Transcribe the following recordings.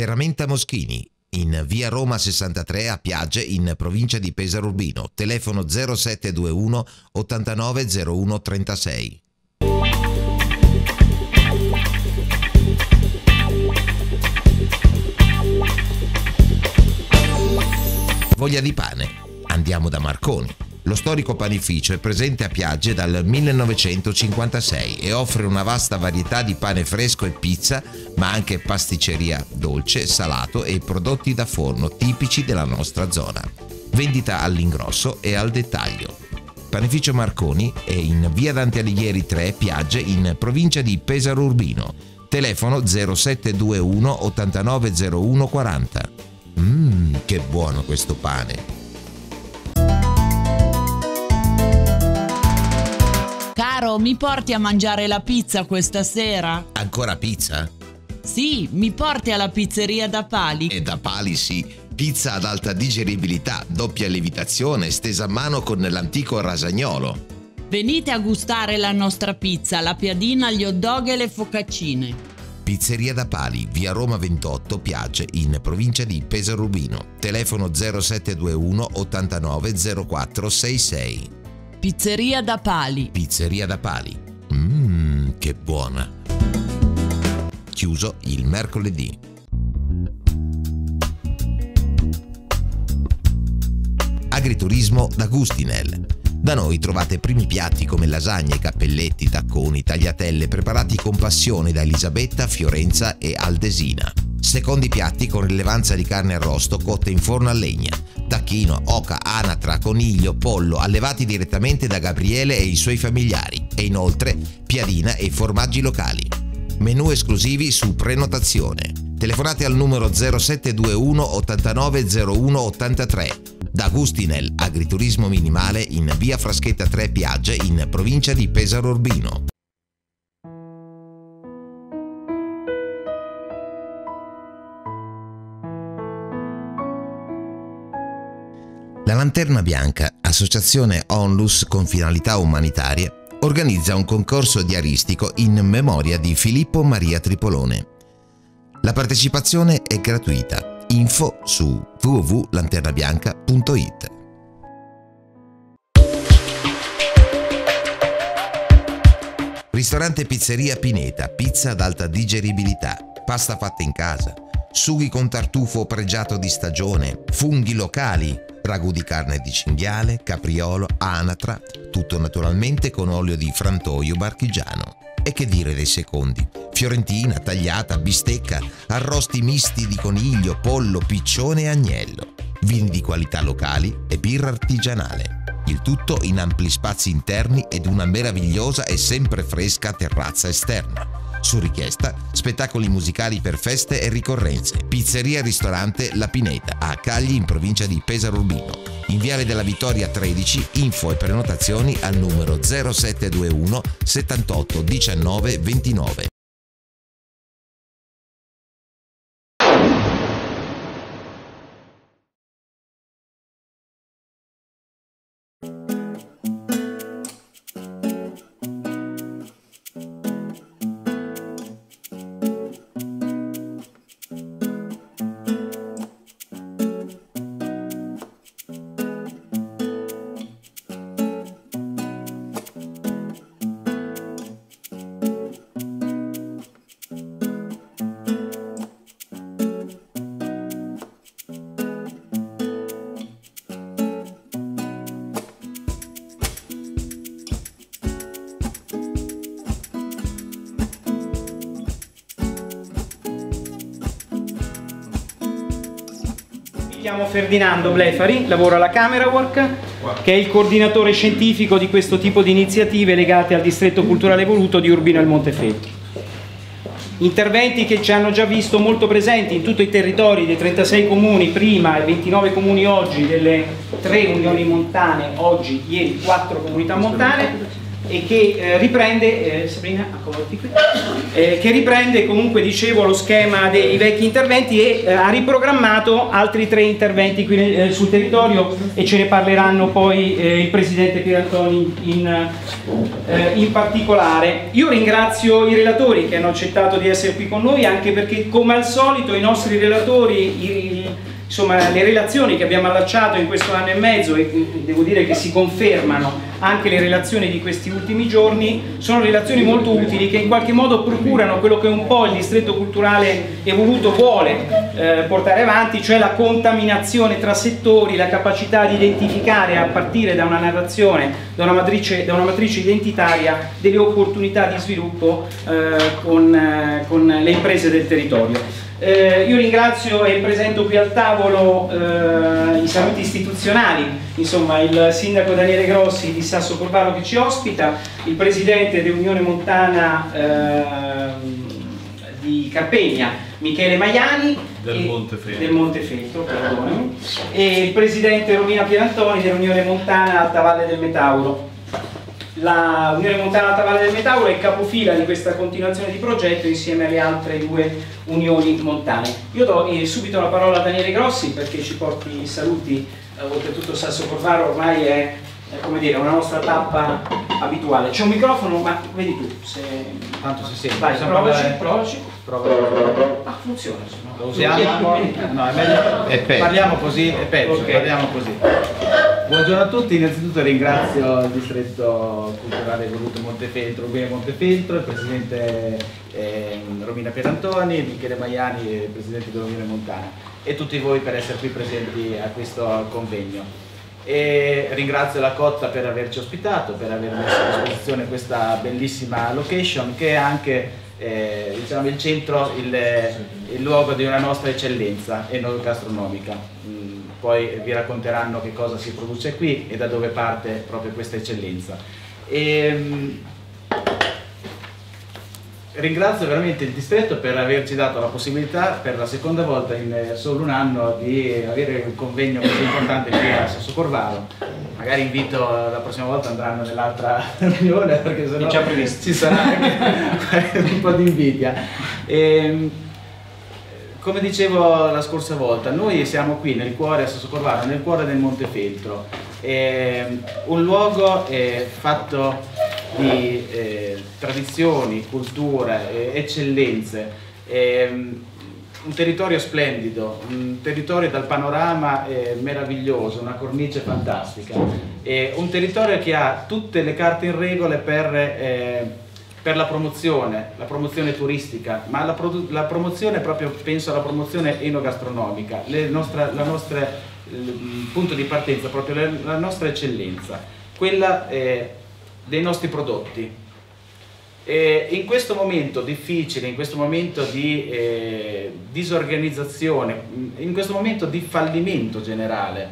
Ferramenta Moschini, in via Roma 63 a Piagge, in provincia di Pesaro Urbino. Telefono 0721 8901 36. Voglia di pane? Andiamo da Marconi. Lo storico panificio è presente a Piagge dal 1956 e offre una vasta varietà di pane fresco e pizza, ma anche pasticceria dolce, salato e prodotti da forno tipici della nostra zona. Vendita all'ingrosso e al dettaglio. Panificio Marconi è in via Dante Alighieri 3, Piagge, in provincia di Pesaro Urbino. Telefono 0721 8901 40. Che buono questo pane! Caro, mi porti a mangiare la pizza questa sera? Ancora pizza? Sì, mi porti alla pizzeria da Pali? E da Pali sì. Pizza ad alta digeribilità, doppia lievitazione, stesa a mano con l'antico rasagnolo. Venite a gustare la nostra pizza, la piadina, gli hot dog e le focaccine. Pizzeria da Pali, via Roma 28, Piagge, in provincia di Pesaro Urbino. Telefono 0721 89 04 66. Pizzeria da Pali. Pizzeria da Pali. Che buona! Chiuso il mercoledì. Agriturismo da Gustinel. Da noi trovate primi piatti come lasagne, cappelletti, tacconi, tagliatelle preparati con passione da Elisabetta, Fiorenza e Aldesina. Secondi piatti con rilevanza di carne arrosto cotte in forno a legna. Tacchino, oca, anatra, coniglio, pollo allevati direttamente da Gabriele e i suoi familiari. E inoltre piadina e formaggi locali. Menù esclusivi su prenotazione. Telefonate al numero 0721 8901 83. Da Gustinel, agriturismo minimale in via Fraschetta 3 Piagge, in provincia di Pesaro Urbino. La Lanterna Bianca, associazione Onlus con finalità umanitarie, organizza un concorso diaristico in memoria di Filippo Maria Tripolone. La partecipazione è gratuita. Info su www.lanternabianca.it. Ristorante Pizzeria Pineta, pizza ad alta digeribilità, pasta fatta in casa, sughi con tartufo pregiato di stagione, funghi locali, ragù di carne di cinghiale, capriolo, anatra, tutto naturalmente con olio di frantoio marchigiano. E che dire dei secondi? Fiorentina, tagliata, bistecca, arrosti misti di coniglio, pollo, piccione e agnello, vini di qualità locali e birra artigianale. Il tutto in ampli spazi interni ed una meravigliosa e sempre fresca terrazza esterna. Su richiesta, spettacoli musicali per feste e ricorrenze. Pizzeria e ristorante La Pineta, a Cagli in provincia di Pesaro Urbino. In Viale della Vittoria 13, info e prenotazioni al numero 0721 78 19 29. Mi chiamo Ferdinando Blefari, lavoro alla Camerawork, che è il coordinatore scientifico di questo tipo di iniziative legate al distretto culturale evoluto di Urbino al Montefeltro. Interventi che ci hanno già visto molto presenti in tutti i territori dei 36 comuni prima e 29 comuni oggi, delle 3 unioni montane, oggi, ieri 4 comunità montane, e che riprende, Sabrina, accomodati qui, che riprende comunque, dicevo, lo schema dei vecchi interventi e ha riprogrammato altri 3 interventi qui sul territorio, e ce ne parleranno poi il Presidente Pierantoni in particolare. Io ringrazio i relatori che hanno accettato di essere qui con noi, anche perché come al solito i nostri relatori, insomma, le relazioni che abbiamo allacciato in questo anno e mezzo, e devo dire che si confermano anche le relazioni di questi ultimi giorni, sono relazioni molto utili, che in qualche modo procurano quello che un po' il distretto culturale evoluto vuole portare avanti, cioè la contaminazione tra settori, la capacità di identificare a partire da una narrazione, da una matrice identitaria, delle opportunità di sviluppo con le imprese del territorio. Io ringrazio e presento qui al tavolo i saluti istituzionali, insomma il sindaco Daniele Grossi di Sassocorvaro che ci ospita, il presidente dell'Unione Montana di Carpegna Michele Maiani del Montefeltro, perdonami, e il presidente Romina Pierantoni dell'Unione Montana Alta Valle del Metauro. La Unione Montana Alta Valle del Metauro è capofila di questa continuazione di progetto insieme alle altre 2 unioni montane. Io do subito la parola a Daniele Grossi perché ci porti i saluti, oltretutto Sassocorvaro ormai è come dire, una nostra tappa abituale. C'è un microfono, ma vedi tu, tanto si sente. Vai, provaci. Ah, funziona. Lo usiamo? No, è meglio. Parliamo così, è peggio, okay. Parliamo così. Buongiorno a tutti, innanzitutto ringrazio il distretto culturale evoluto Montefeltro, il presidente Romina Pierantoni, Michele Maiani, il presidente dell'Unione Montana, e tutti voi per essere qui presenti a questo convegno. E ringrazio la Cotta per averci ospitato, per aver messo a disposizione questa bellissima location che è anche diciamo il centro, il luogo di una nostra eccellenza enogastronomica. Poi vi racconteranno che cosa si produce qui e da dove parte proprio questa eccellenza. Ringrazio veramente il distretto per averci dato la possibilità per la seconda volta in solo un anno di avere un convegno così importante qui a Sassocorvaro. Magari invito la prossima volta andranno nell'altra riunione perché sennò ci sarà anche un po' di invidia. Come dicevo la scorsa volta, noi siamo qui nel cuore a Sassocorvaro, nel cuore del Montefeltro, un luogo fatto di tradizioni, culture, eccellenze, un territorio splendido, un territorio dal panorama meraviglioso, una cornice fantastica, un territorio che ha tutte le carte in regola per la promozione turistica, ma la promozione proprio, penso alla promozione enogastronomica, il punto di partenza, proprio la nostra eccellenza, quella dei nostri prodotti. In questo momento difficile, in questo momento di disorganizzazione, in questo momento di fallimento generale,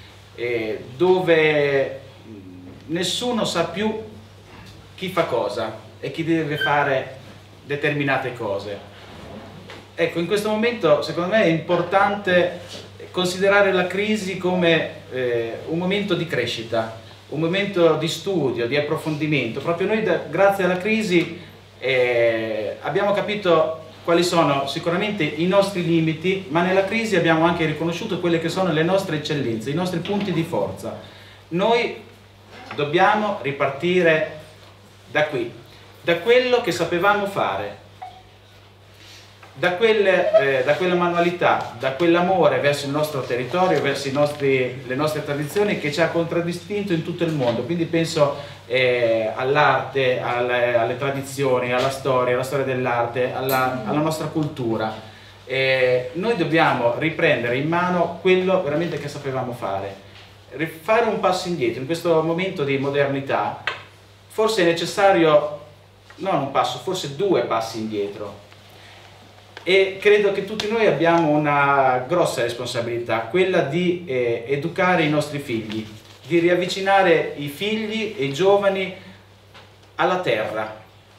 dove nessuno sa più chi fa cosa e chi deve fare determinate cose. Ecco, in questo momento secondo me è importante considerare la crisi come un momento di crescita, un momento di studio, di approfondimento. Proprio noi grazie alla crisi abbiamo capito quali sono sicuramente i nostri limiti, ma nella crisi abbiamo anche riconosciuto quelle che sono le nostre eccellenze, i nostri punti di forza. Noi dobbiamo ripartire da qui, da quello che sapevamo fare, da quella manualità, da quell'amore verso il nostro territorio, verso le nostre tradizioni che ci ha contraddistinto in tutto il mondo. Quindi penso all'arte, alle tradizioni, alla storia dell'arte, alla nostra cultura. Noi dobbiamo riprendere in mano quello veramente che sapevamo fare, fare un passo indietro. In questo momento di modernità forse è necessario non un passo, forse 2 passi indietro. E credo che tutti noi abbiamo una grossa responsabilità, quella di educare i nostri figli, di riavvicinare i figli e i giovani alla terra.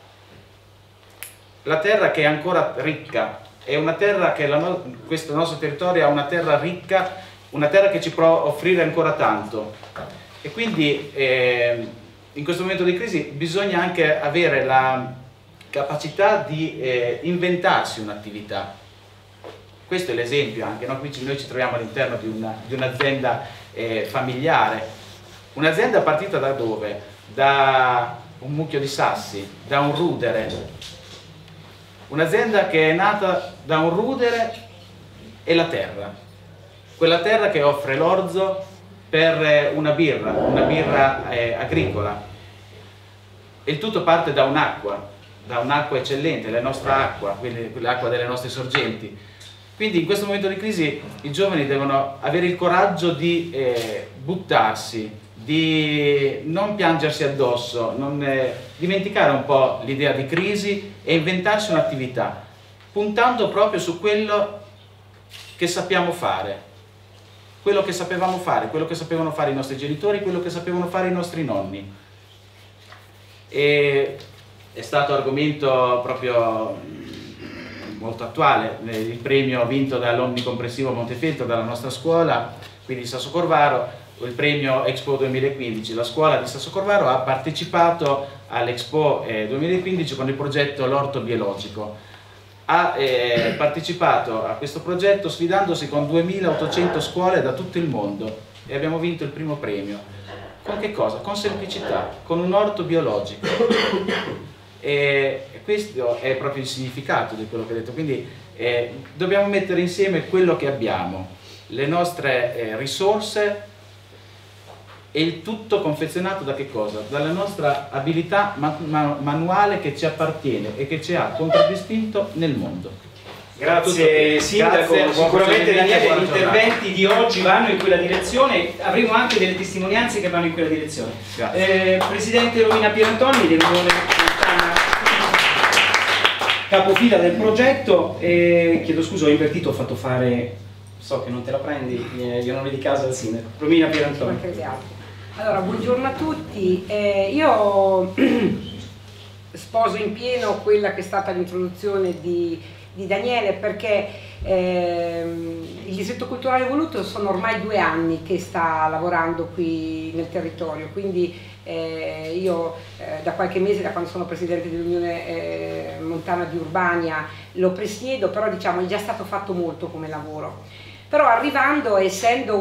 La terra che è ancora ricca, è una terra che questo nostro territorio è una terra ricca, una terra che ci può offrire ancora tanto. E quindi in questo momento di crisi bisogna anche avere la capacità di inventarsi un'attività. Questo è l'esempio anche, no? Qui noi ci troviamo all'interno di un'azienda familiare. Un'azienda partita da dove? Da un mucchio di sassi, da un rudere. Un'azienda che è nata da un rudere e la terra. Quella terra che offre l'orzo per una birra agricola. E il tutto parte da un'acqua eccellente, la nostra acqua, quindi l'acqua delle nostre sorgenti. Quindi in questo momento di crisi i giovani devono avere il coraggio di buttarsi, di non piangersi addosso, dimenticare un po' l'idea di crisi e inventarsi un'attività, puntando proprio su quello che sappiamo fare, quello che sapevamo fare, quello che sapevano fare i nostri genitori, quello che sapevano fare i nostri nonni. E è stato argomento proprio molto attuale, il premio vinto dall'Omnicomprensivo Montefeltro, dalla nostra scuola, quindi di Sassocorvaro, il premio Expo 2015. La scuola di Sassocorvaro ha partecipato all'Expo 2015 con il progetto L'Orto Biologico. Ha partecipato a questo progetto sfidandosi con 2800 scuole da tutto il mondo e abbiamo vinto il primo premio. Con che cosa? Con semplicità, con un orto biologico. E questo è proprio il significato di quello che ho detto. Quindi dobbiamo mettere insieme quello che abbiamo, le nostre risorse, e il tutto confezionato da che cosa? Dalla nostra abilità manuale che ci appartiene e che ci ha contraddistinto nel mondo. Grazie Sindaco, grazie, sicuramente Daniele gli giornata. interventi di oggi vanno in quella direzione, avremo anche delle testimonianze che vanno in quella direzione. Presidente Romina Pierantoni, dell'Unione Montana, capofila del progetto, chiedo scusa, ho invertito, ho fatto fare, so che non te la prendi, gli onori di casa al Sindaco. Romina Pierantoni. Allora, buongiorno a tutti. Io sposo in pieno quella che è stata l'introduzione di Daniele, perché il Distretto Culturale Voluto sono ormai 2 anni che sta lavorando qui nel territorio, quindi io da qualche mese, da quando sono Presidente dell'Unione Montana di Urbania, lo presiedo, però diciamo è già stato fatto molto come lavoro. Però arrivando, essendo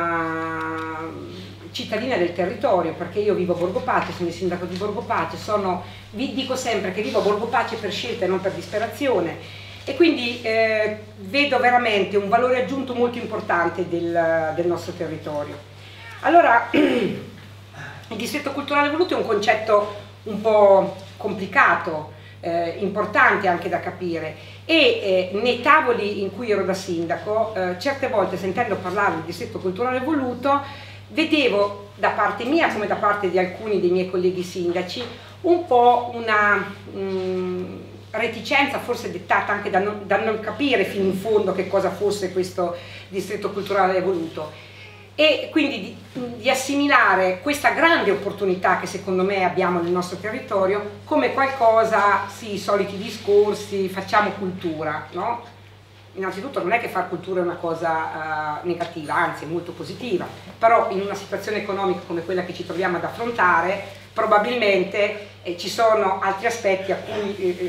una cittadina del territorio, perché io vivo a Borgo Pace, sono il sindaco di Borgo Pace, vi dico sempre che vivo a Borgo Pace per scelta e non per disperazione, e quindi vedo veramente un valore aggiunto molto importante del nostro territorio. Allora, il Distretto Culturale Voluto è un concetto un po' complicato, importante anche da capire, e nei tavoli in cui ero da sindaco, certe volte sentendo parlare del Distretto Culturale Voluto, vedevo da parte mia, come da parte di alcuni dei miei colleghi sindaci, un po' una reticenza, forse dettata anche da non capire fino in fondo che cosa fosse questo Distretto Culturale Voluto, e quindi di assimilare questa grande opportunità che secondo me abbiamo nel nostro territorio come qualcosa, sì, i soliti discorsi, facciamo cultura, no? Innanzitutto non è che far cultura è una cosa negativa, anzi è molto positiva, però in una situazione economica come quella che ci troviamo ad affrontare, probabilmente ci sono altri aspetti a cui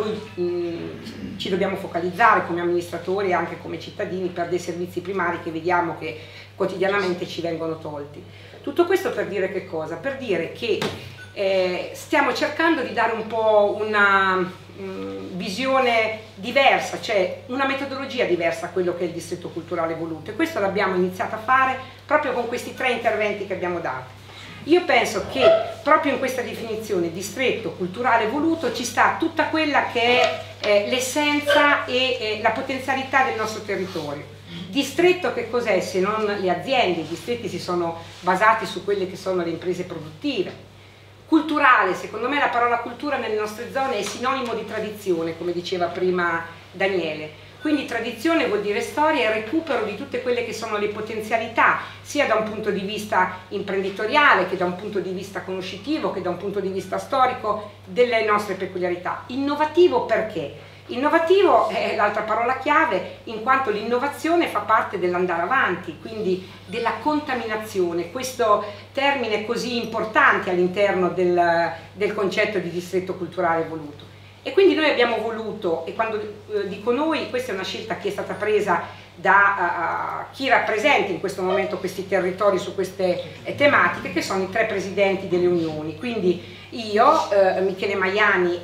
noi ci dobbiamo focalizzare come amministratori e anche come cittadini per dei servizi primari che vediamo che quotidianamente ci vengono tolti. Tutto questo per dire che cosa? Per dire che stiamo cercando di dare un po' una visione diversa, cioè una metodologia diversa a quello che è il Distretto Culturale Voluto, e questo l'abbiamo iniziato a fare proprio con questi 3 interventi che abbiamo dato. Io penso che proprio in questa definizione Distretto Culturale Voluto ci sta tutta quella che è l'essenza e la potenzialità del nostro territorio. Distretto che cos'è se non le aziende? I distretti si sono basati su quelle che sono le imprese produttive. Culturale, secondo me la parola cultura nelle nostre zone è sinonimo di tradizione, come diceva prima Daniele. Quindi tradizione vuol dire storia e recupero di tutte quelle che sono le potenzialità, sia da un punto di vista imprenditoriale, che da un punto di vista conoscitivo, che da un punto di vista storico, delle nostre peculiarità. Innovativo perché? Innovativo è l'altra parola chiave, in quanto l'innovazione fa parte dell'andare avanti, quindi della contaminazione, questo termine così importante all'interno del concetto di distretto culturale voluto. E quindi noi abbiamo voluto, e quando dico noi, questa è una scelta che è stata presa da chi rappresenta in questo momento questi territori su queste tematiche, che sono i 3 presidenti delle unioni, quindi io, Michele Maiani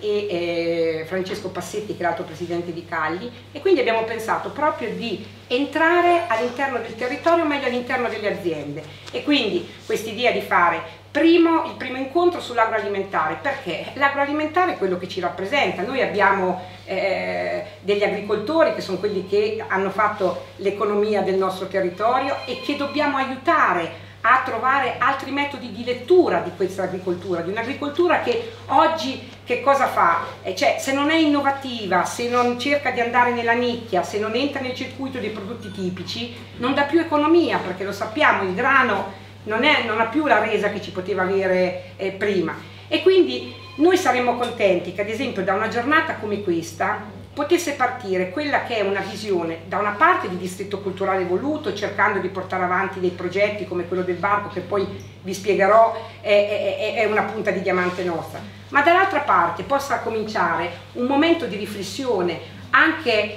e Francesco Passetti, che è l'altro presidente di Cagli, e quindi abbiamo pensato proprio di entrare all'interno del territorio, meglio all'interno delle aziende, e quindi quest'idea di fare il primo incontro sull'agroalimentare, perché l'agroalimentare è quello che ci rappresenta. Noi abbiamo degli agricoltori che sono quelli che hanno fatto l'economia del nostro territorio e che dobbiamo aiutare a trovare altri metodi di lettura di questa agricoltura, di un'agricoltura che oggi che cosa fa? Cioè, se non è innovativa, se non cerca di andare nella nicchia, se non entra nel circuito dei prodotti tipici, non dà più economia, perché lo sappiamo, il grano non ha più la resa che ci poteva avere prima. E quindi noi saremmo contenti che, ad esempio, da una giornata come questa potesse partire quella che è una visione da una parte di distretto culturale voluto, cercando di portare avanti dei progetti come quello del barco, che poi vi spiegherò è una punta di diamante nostra, ma dall'altra parte possa cominciare un momento di riflessione anche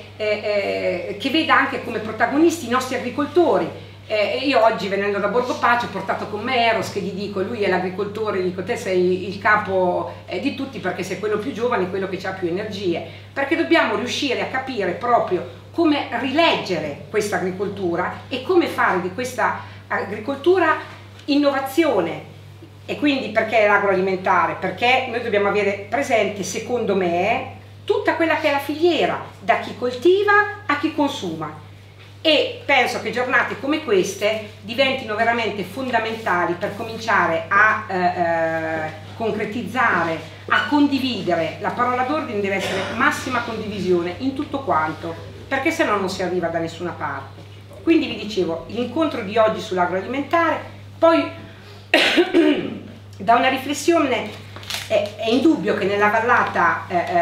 che veda anche come protagonisti i nostri agricoltori. Io oggi, venendo da Borgo Pace, ho portato con me Eros, che gli dico, lui è l'agricoltore, gli dico, te sei il capo di tutti, perché sei quello più giovane, quello che ha più energie, perché dobbiamo riuscire a capire proprio come rileggere questa agricoltura e come fare di questa agricoltura innovazione. E quindi perché l'agroalimentare? Perché noi dobbiamo avere presente, secondo me, tutta quella che è la filiera, da chi coltiva a chi consuma. E penso che giornate come queste diventino veramente fondamentali per cominciare a concretizzare, a condividere. La parola d'ordine deve essere massima condivisione in tutto quanto, perché se no non si arriva da nessuna parte. Quindi vi dicevo, l'incontro di oggi sull'agroalimentare, poi da una riflessione è indubbio che nella vallata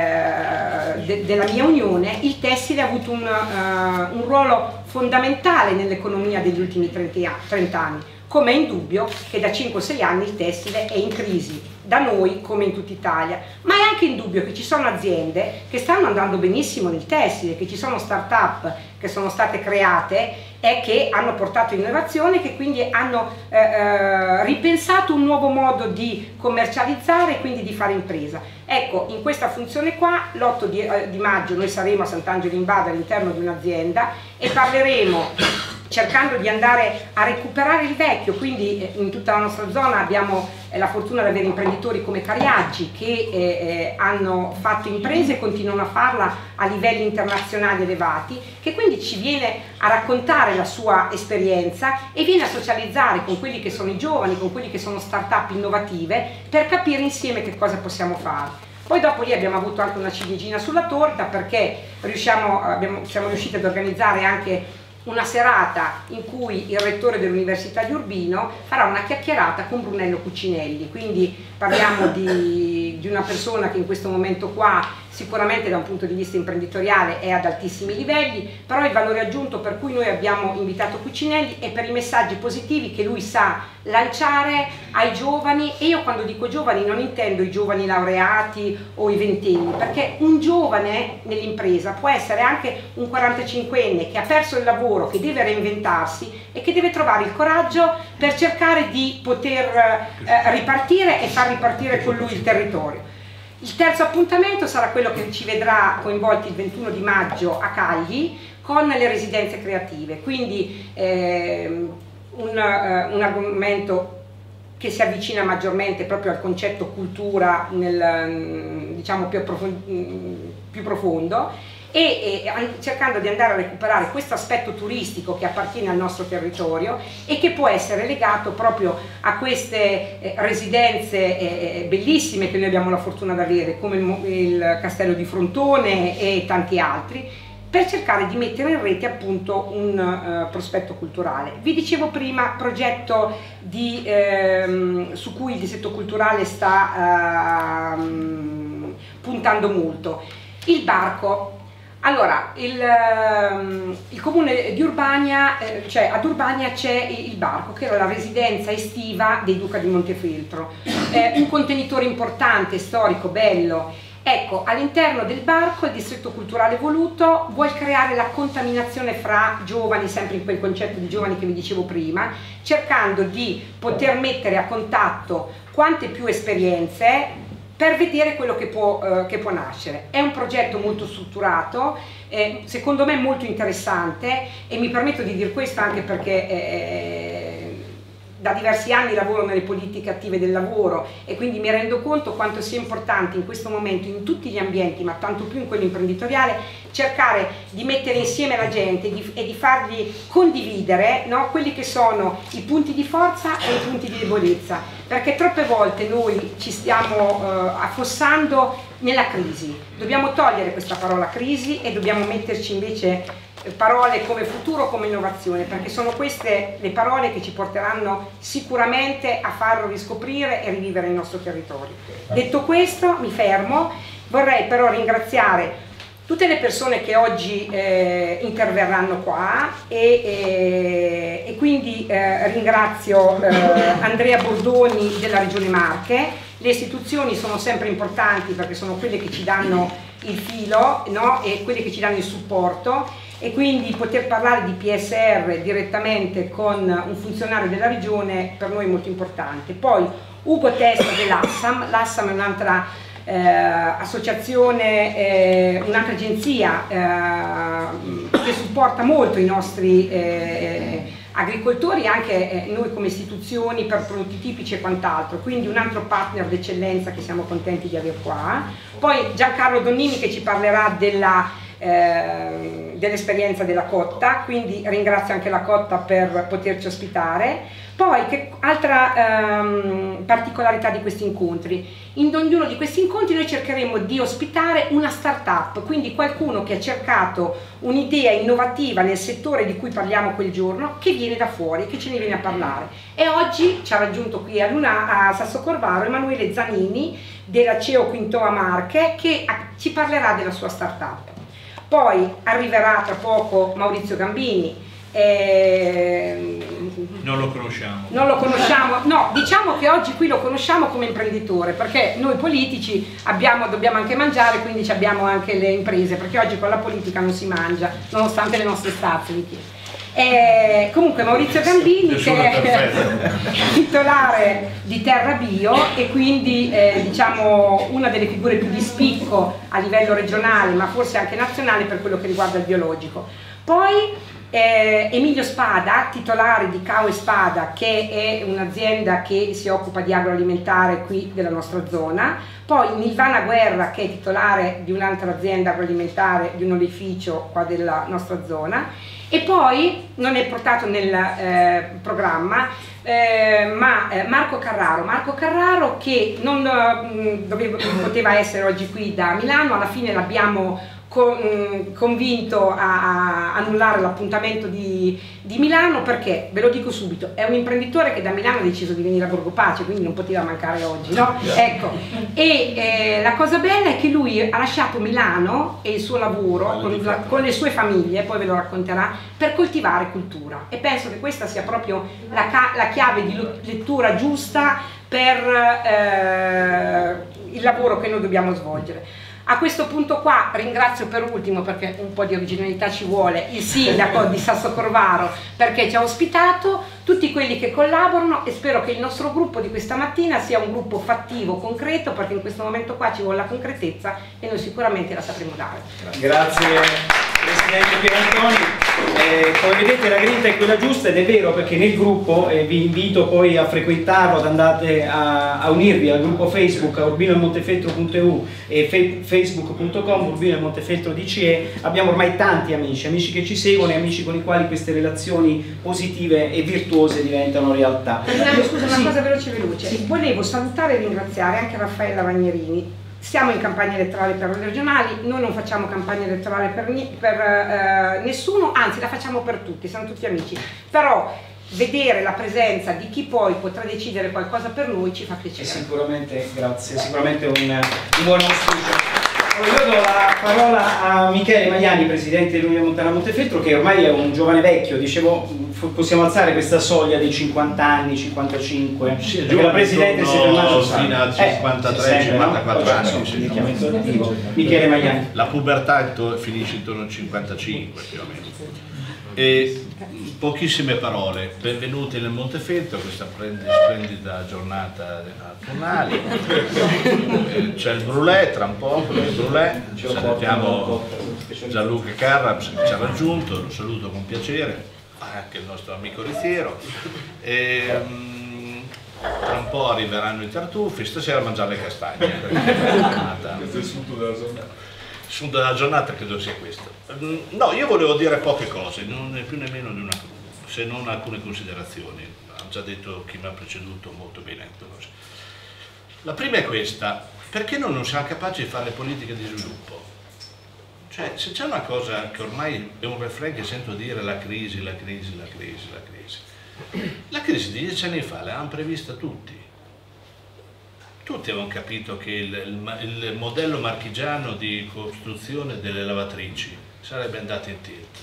della mia unione il tessile ha avuto un ruolo fondamentale nell'economia degli ultimi 30 anni, come è indubbio che da 5-6 anni il tessile è in crisi, da noi come in tutta Italia, ma è anche indubbio che ci sono aziende che stanno andando benissimo nel tessile, che ci sono start-up che sono state create e che hanno portato innovazione, che quindi hanno ripensato un nuovo modo di commercializzare e quindi di fare impresa. Ecco, in questa funzione qua, l'8 di maggio noi saremo a Sant'Angelo in Bada all'interno di un'azienda e parleremo cercando di andare a recuperare il vecchio, quindi in tutta la nostra zona abbiamo la fortuna di avere imprenditori come Cariaggi che hanno fatto imprese e continuano a farla a livelli internazionali elevati, che quindi ci viene a raccontare la sua esperienza e viene a socializzare con quelli che sono i giovani, con quelli che sono start-up innovative, per capire insieme che cosa possiamo fare. Poi dopo lì abbiamo avuto anche una ciliegina sulla torta, perché siamo riusciti ad organizzare anche una serata in cui il rettore dell'Università di Urbino farà una chiacchierata con Brunello Cucinelli, quindi parliamo di una persona che in questo momento qua sicuramente da un punto di vista imprenditoriale è ad altissimi livelli, però il valore aggiunto per cui noi abbiamo invitato Cucinelli è per i messaggi positivi che lui sa lanciare ai giovani, e io quando dico giovani non intendo i giovani laureati o i ventenni, perché un giovane nell'impresa può essere anche un 45enne che ha perso il lavoro, che deve reinventarsi e che deve trovare il coraggio per cercare di poter ripartire e far ripartire con lui il territorio. Il terzo appuntamento sarà quello che ci vedrà coinvolti il 21 di maggio a Cagli con le residenze creative, quindi un argomento che si avvicina maggiormente proprio al concetto cultura diciamo più profondo, e cercando di andare a recuperare questo aspetto turistico che appartiene al nostro territorio e che può essere legato proprio a queste residenze bellissime che noi abbiamo la fortuna di avere, come il Castello di Frontone e tanti altri, per cercare di mettere in rete appunto un prospetto culturale. Vi dicevo prima, progetto su cui il distretto culturale sta puntando molto. Il barco. Allora, il comune di Urbania, cioè ad Urbania c'è il barco, che era la residenza estiva dei Duca di Montefeltro, un contenitore importante, storico, bello. Ecco, all'interno del barco il distretto culturale voluto vuol creare la contaminazione fra giovani, sempre in quel concetto di giovani che vi dicevo prima, cercando di poter mettere a contatto quante più esperienze per vedere quello che può nascere. È un progetto molto strutturato, secondo me molto interessante, e mi permetto di dire questo anche perché da diversi anni lavoro nelle politiche attive del lavoro e quindi mi rendo conto quanto sia importante in questo momento in tutti gli ambienti, ma tanto più in quello imprenditoriale, cercare di mettere insieme la gente e di fargli condividere, no, quelli che sono i punti di forza e i punti di debolezza, perché troppe volte noi ci stiamo affossando nella crisi. Dobbiamo togliere questa parola crisi e dobbiamo metterci invece parole come futuro, come innovazione, perché sono queste le parole che ci porteranno sicuramente a farlo riscoprire e rivivere il nostro territorio. Detto questo, mi fermo. Vorrei però ringraziare tutte le persone che oggi interverranno qua e quindi ringrazio Andrea Bordoni della Regione Marche. Le istituzioni sono sempre importanti perché sono quelle che ci danno il filo, no? E quelle che ci danno il supporto, e quindi poter parlare di PSR direttamente con un funzionario della Regione per noi è molto importante. Poi Ugo Testa dell'Assam. L'Assam è un'altra associazione, un'altra agenzia che supporta molto i nostri agricoltori, anche noi come istituzioni per prodotti tipici e quant'altro, quindi un altro partner d'eccellenza che siamo contenti di avere qua. Poi Giancarlo Donnini che ci parlerà dell'esperienza della Cotta, quindi ringrazio anche la Cotta per poterci ospitare. Poi, che altra particolarità di questi incontri? In ognuno di questi incontri noi cercheremo di ospitare una start-up, quindi qualcuno che ha cercato un'idea innovativa nel settore di cui parliamo quel giorno, che viene da fuori, che ce ne viene a parlare. E oggi ci ha raggiunto qui a Sassocorvaro Emanuele Zanini della CEO Quintoa Marche, che ci parlerà della sua start-up. Poi arriverà tra poco Maurizio Gambini. Non lo conosciamo. Non lo conosciamo, no, diciamo che oggi qui lo conosciamo come imprenditore, perché noi politici dobbiamo anche mangiare, quindi abbiamo anche le imprese, perché oggi con la politica non si mangia, nonostante le nostre stazze. Comunque Maurizio Gambini, che è titolare di Terra Bio e quindi diciamo una delle figure più di spicco a livello regionale, ma forse anche nazionale per quello che riguarda il biologico. Poi Emilio Spada, titolare di Cao e Spada, che è un'azienda che si occupa di agroalimentare qui della nostra zona. Poi Nilvana Guerra, che è titolare di un'altra azienda agroalimentare, di un olificio qua della nostra zona. E poi, non è portato nel programma, ma Marco Carraro che non poteva essere oggi qui da Milano, alla fine l'abbiamo convinto a annullare l'appuntamento di Milano, perché, ve lo dico subito, è un imprenditore che da Milano ha deciso di venire a Borgo Pace, quindi non poteva mancare oggi, no? Ecco. E la cosa bella è che lui ha lasciato Milano e il suo lavoro con le sue famiglie, poi ve lo racconterà, per coltivare cultura, e penso che questa sia proprio la chiave di lettura giusta per il lavoro che noi dobbiamo svolgere. A questo punto qua ringrazio per ultimo, perché un po' di originalità ci vuole, il sindaco di Sassocorvaro perché ci ha ospitato, tutti quelli che collaborano, e spero che il nostro gruppo di questa mattina sia un gruppo fattivo, concreto, perché in questo momento qua ci vuole la concretezza e noi sicuramente la sapremo dare. Grazie Presidente Pierantoni. Come vedete la grinta è quella giusta, ed è vero, perché nel gruppo, vi invito poi a frequentarlo, ad andare a unirvi al gruppo Facebook urbinomontefeltro.eu e facebook.com urbinomontefeltro DCE. Abbiamo ormai tanti amici che ci seguono e amici con i quali queste relazioni positive e virtuose diventano realtà. Scusa, una cosa veloce. Sì. Volevo salutare e ringraziare anche Raffaella Vagnerini. Siamo in campagna elettorale per le regionali, noi non facciamo campagna elettorale per nessuno, anzi la facciamo per tutti, siamo tutti amici, però vedere la presenza di chi poi potrà decidere qualcosa per noi ci fa piacere. Sicuramente, grazie, sicuramente un buon auspicio. Io do la parola a Michele Magliani, presidente dell'Unione Montana Montefeltro, che ormai è un giovane vecchio. Dicevo, possiamo alzare questa soglia dei 50 anni, 55, sì, perché la presidente si è fermata fino a 53, 54 anni. Sì. Michele Magliani. La pubertà finisce intorno al 55 più o meno. E pochissime parole. Benvenuti nel Montefeltro, questa splendida giornata autunnale. C'è il brulè, tra un po', il brulè. Salutiamo Gianluca Carrabs che ci ha raggiunto, lo saluto con piacere, anche il nostro amico Rizziero. Tra un po' arriveranno i tartufi, stasera a mangiare le castagne. Questo è il sunto della giornata. Il sunto della giornata credo sia questo. No, io volevo dire poche cose, non ne più nemmeno di una, se non alcune considerazioni. Ha già detto chi mi ha preceduto molto bene. La prima è questa: perché noi non siamo capaci di fare le politiche di sviluppo? Cioè, se c'è una cosa che ormai è un refrain che sento dire, la crisi, la crisi, la crisi, la crisi. La crisi di 10 anni fa l'avevamo prevista tutti. Tutti avevano capito che il modello marchigiano di costruzione delle lavatrici sarebbe andato in tilt.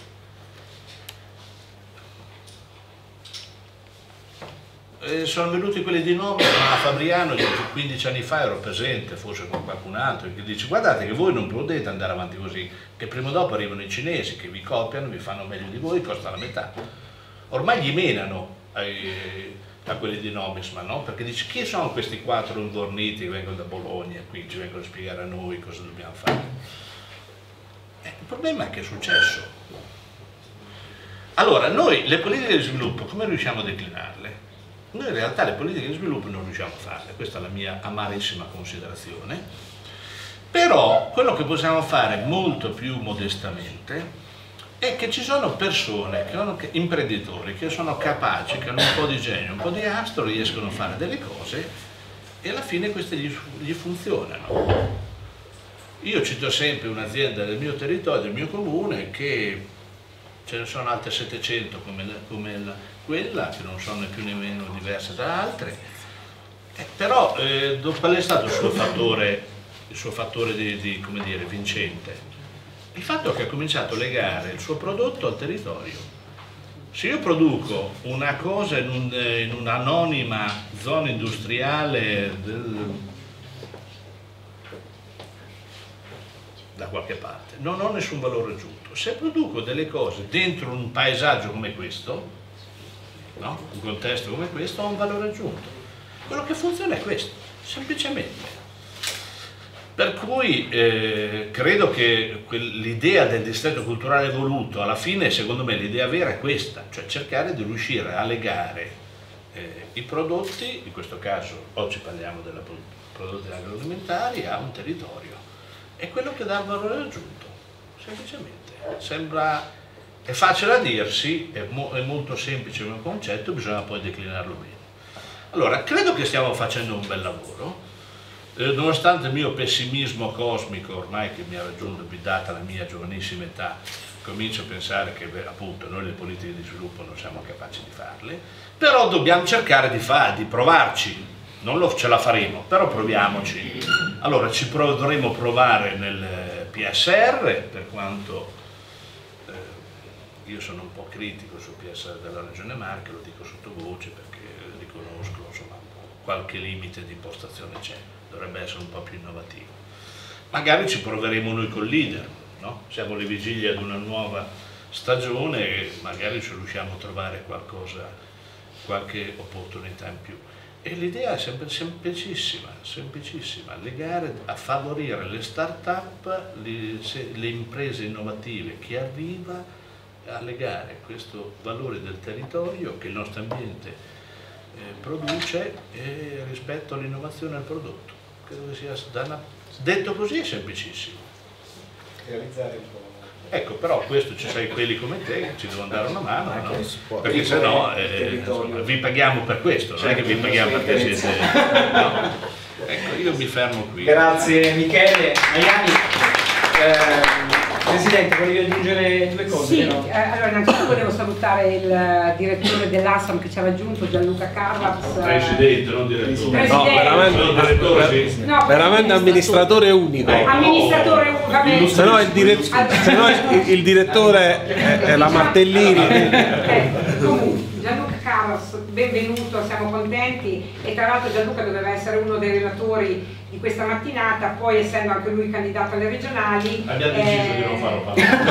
Sono venuti quelli di nome, a Fabriano 15 anni fa ero presente, forse con qualcun altro, che dice: guardate che voi non potete andare avanti così, che prima o dopo arrivano i cinesi che vi copiano, vi fanno meglio di voi, costa la metà. Ormai gli menano a quelli di Nomisma, no? Perché dice: chi sono questi 4 invorniti che vengono da Bologna, qui ci vengono a spiegare a noi cosa dobbiamo fare? Il problema è che è successo. Allora, noi le politiche di sviluppo come riusciamo a declinarle? Noi in realtà le politiche di sviluppo non riusciamo a farle, questa è la mia amarissima considerazione, però quello che possiamo fare molto più modestamente è che ci sono persone, imprenditori che sono capaci, che hanno un po' di genio, un po' di astro, riescono a fare delle cose e alla fine queste gli funzionano. Io cito sempre un'azienda del mio territorio, del mio comune, che ce ne sono altre 700 come quella, che non sono né più né meno diverse da altre, però qual è stato il suo fattore come dire, vincente? Il fatto che ha cominciato a legare il suo prodotto al territorio. Se io produco una cosa in un'anonima zona industriale da qualche parte, non ho nessun valore aggiunto. Se produco delle cose dentro un paesaggio come questo, no? Un contesto come questo, ho un valore aggiunto. Quello che funziona è questo, semplicemente. Per cui credo che l'idea del distretto culturale evoluto, alla fine, secondo me, l'idea vera è questa, cioè cercare di riuscire a legare i prodotti, in questo caso oggi parliamo dei prodotti agroalimentari, a un territorio. È quello che dà il valore aggiunto, semplicemente. È facile a dirsi, è molto semplice come concetto, bisogna poi declinarlo bene. Allora, credo che stiamo facendo un bel lavoro. Nonostante il mio pessimismo cosmico, ormai che mi ha raggiunto, data la mia giovanissima età, comincio a pensare che appunto noi le politiche di sviluppo non siamo capaci di farle, però dobbiamo cercare di provarci, non ce la faremo, però proviamoci. Allora dovremo provare nel PSR, per quanto io sono un po' critico sul PSR della Regione Marche, lo dico sottovoce perché riconosco, insomma, qualche limite di impostazione c'è, dovrebbe essere un po' più innovativo. Magari ci proveremo noi col leader, no? Siamo alle vigilie ad una nuova stagione e magari ci riusciamo a trovare qualche opportunità in più. E l'idea è sempre semplicissima, legare, a favorire le start-up, le imprese innovative, chi arriva a legare questo valore del territorio che il nostro ambiente produce rispetto all'innovazione del prodotto. Credo che sia, detto così, è semplicissimo. Realizzare un po'. Ecco, però questo ci sei quelli come te che ci devono dare una mano, no? Perché se no vi paghiamo per questo, non è che vi paghiamo perché siete... No? Ecco, io mi fermo qui. Grazie Michele. Magliani, Presidente, volevi aggiungere due cose? Sì, no? allora innanzitutto volevo salutare salutare il direttore dell'ASAM che ci ha raggiunto, Gianluca Carlaps. Presidente, non direttore. No, veramente amministratore unico. Amministratore unico. Se no il direttore è la Martellini. Comunque, Gianluca Carlaps, benvenuto, siamo contenti, e tra l'altro Gianluca doveva essere uno dei relatori di questa mattinata, poi essendo anche lui candidato alle regionali abbiamo deciso di non farlo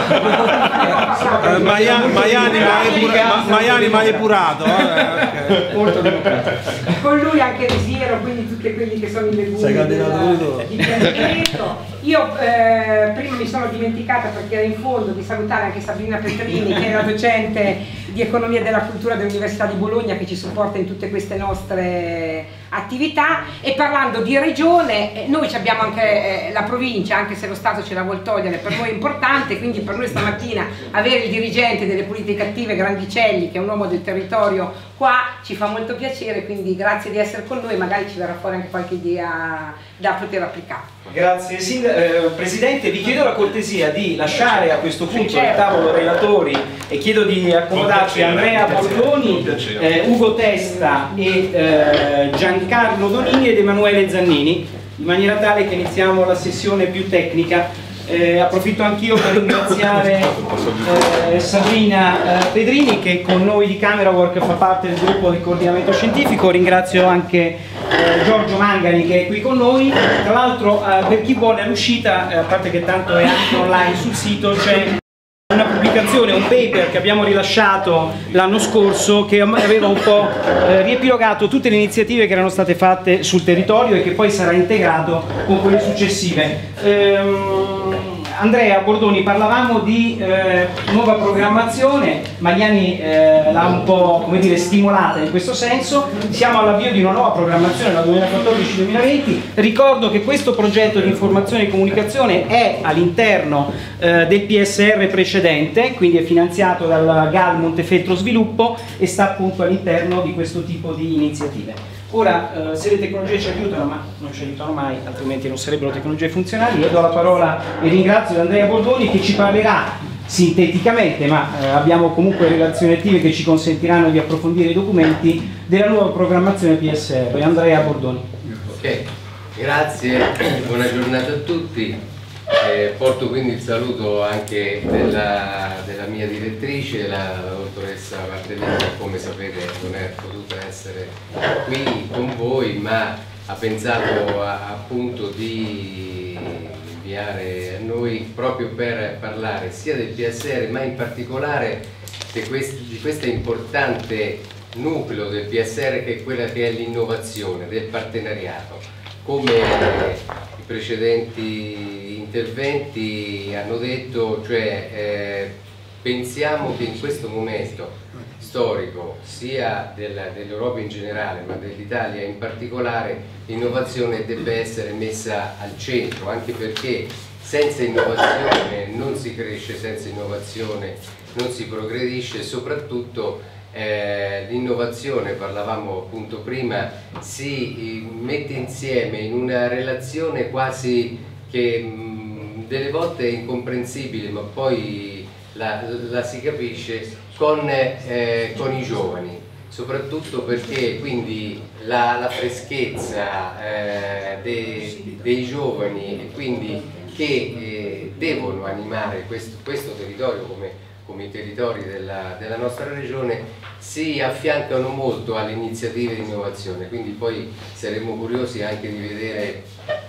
parlare. Maiani ma è epurato. Molto democratico. Con lui anche Risiero, quindi tutti quelli che sono i legumi del candidato. Io prima mi sono dimenticata, perché era in fondo, di salutare anche Sabrina Petrini, che è la docente di economia della cultura dell'Università di Bologna, che ci supporta in tutte queste nostre attività. E parlando di regione, noi abbiamo anche la provincia, anche se lo Stato ce la vuol togliere, per noi è importante, quindi per noi stamattina avere il dirigente delle politiche attive Grandicelli, che è un uomo del territorio, qua ci fa molto piacere, quindi grazie di essere con noi, magari ci verrà fuori anche qualche idea da poter applicare. Grazie Presidente, vi chiedo la cortesia di lasciare a questo punto il tavolo relatori e chiedo di accomodarci Andrea Bordoni, Ugo Testa e Giancarlo Donini ed Emanuele Zannini, in maniera tale che iniziamo la sessione più tecnica. Approfitto anch'io per ringraziare Sabrina Pedrini, che con noi di Camerawork fa parte del gruppo di coordinamento scientifico. Ringrazio anche Giorgio Mangani, che è qui con noi. Tra l'altro, per chi vuole all'uscita, a parte che tanto è anche online sul sito, c'è una pubblicazione, un paper che abbiamo rilasciato l'anno scorso, che aveva un po' riepilogato tutte le iniziative che erano state fatte sul territorio e che poi sarà integrato con quelle successive. Andrea Bordoni, parlavamo di nuova programmazione, Magliani l'ha un po', come dire, stimolata in questo senso. Siamo all'avvio di una nuova programmazione, la 2014-2020. Ricordo che questo progetto di informazione e comunicazione è all'interno del PSR precedente, quindi è finanziato dal GAL Montefeltro Sviluppo e sta appunto all'interno di questo tipo di iniziative. Ora, se le tecnologie ci aiutano, ma non ci aiutano mai, altrimenti non sarebbero tecnologie funzionali, io do la parola e ringrazio Andrea Bordoni, che ci parlerà sinteticamente, ma abbiamo comunque relazioni attive che ci consentiranno di approfondire i documenti della nuova programmazione PSR. Andrea Bordoni. Ok, grazie, buona giornata a tutti. Porto quindi il saluto anche della mia direttrice, la dottoressa Martellini, che come sapete non è potuta essere qui con voi, ma ha pensato appunto di inviare a noi proprio per parlare sia del PSR, ma in particolare di questo importante nucleo del PSR, che è quella che è l'innovazione, del partenariato. Come i precedenti interventi hanno detto, cioè pensiamo che in questo momento storico, sia dell'Europa in generale ma dell'Italia in particolare, l'innovazione debba essere messa al centro, anche perché senza innovazione non si cresce, senza innovazione non si progredisce, e soprattutto l'innovazione, parlavamo appunto prima, si mette insieme in una relazione quasi che delle volte è incomprensibile, ma poi la si capisce con i giovani, soprattutto perché quindi la freschezza dei giovani, e quindi che devono animare questo territorio come i territori della nostra regione, si affiancano molto alle iniziative di innovazione. Quindi poi saremo curiosi anche di vedere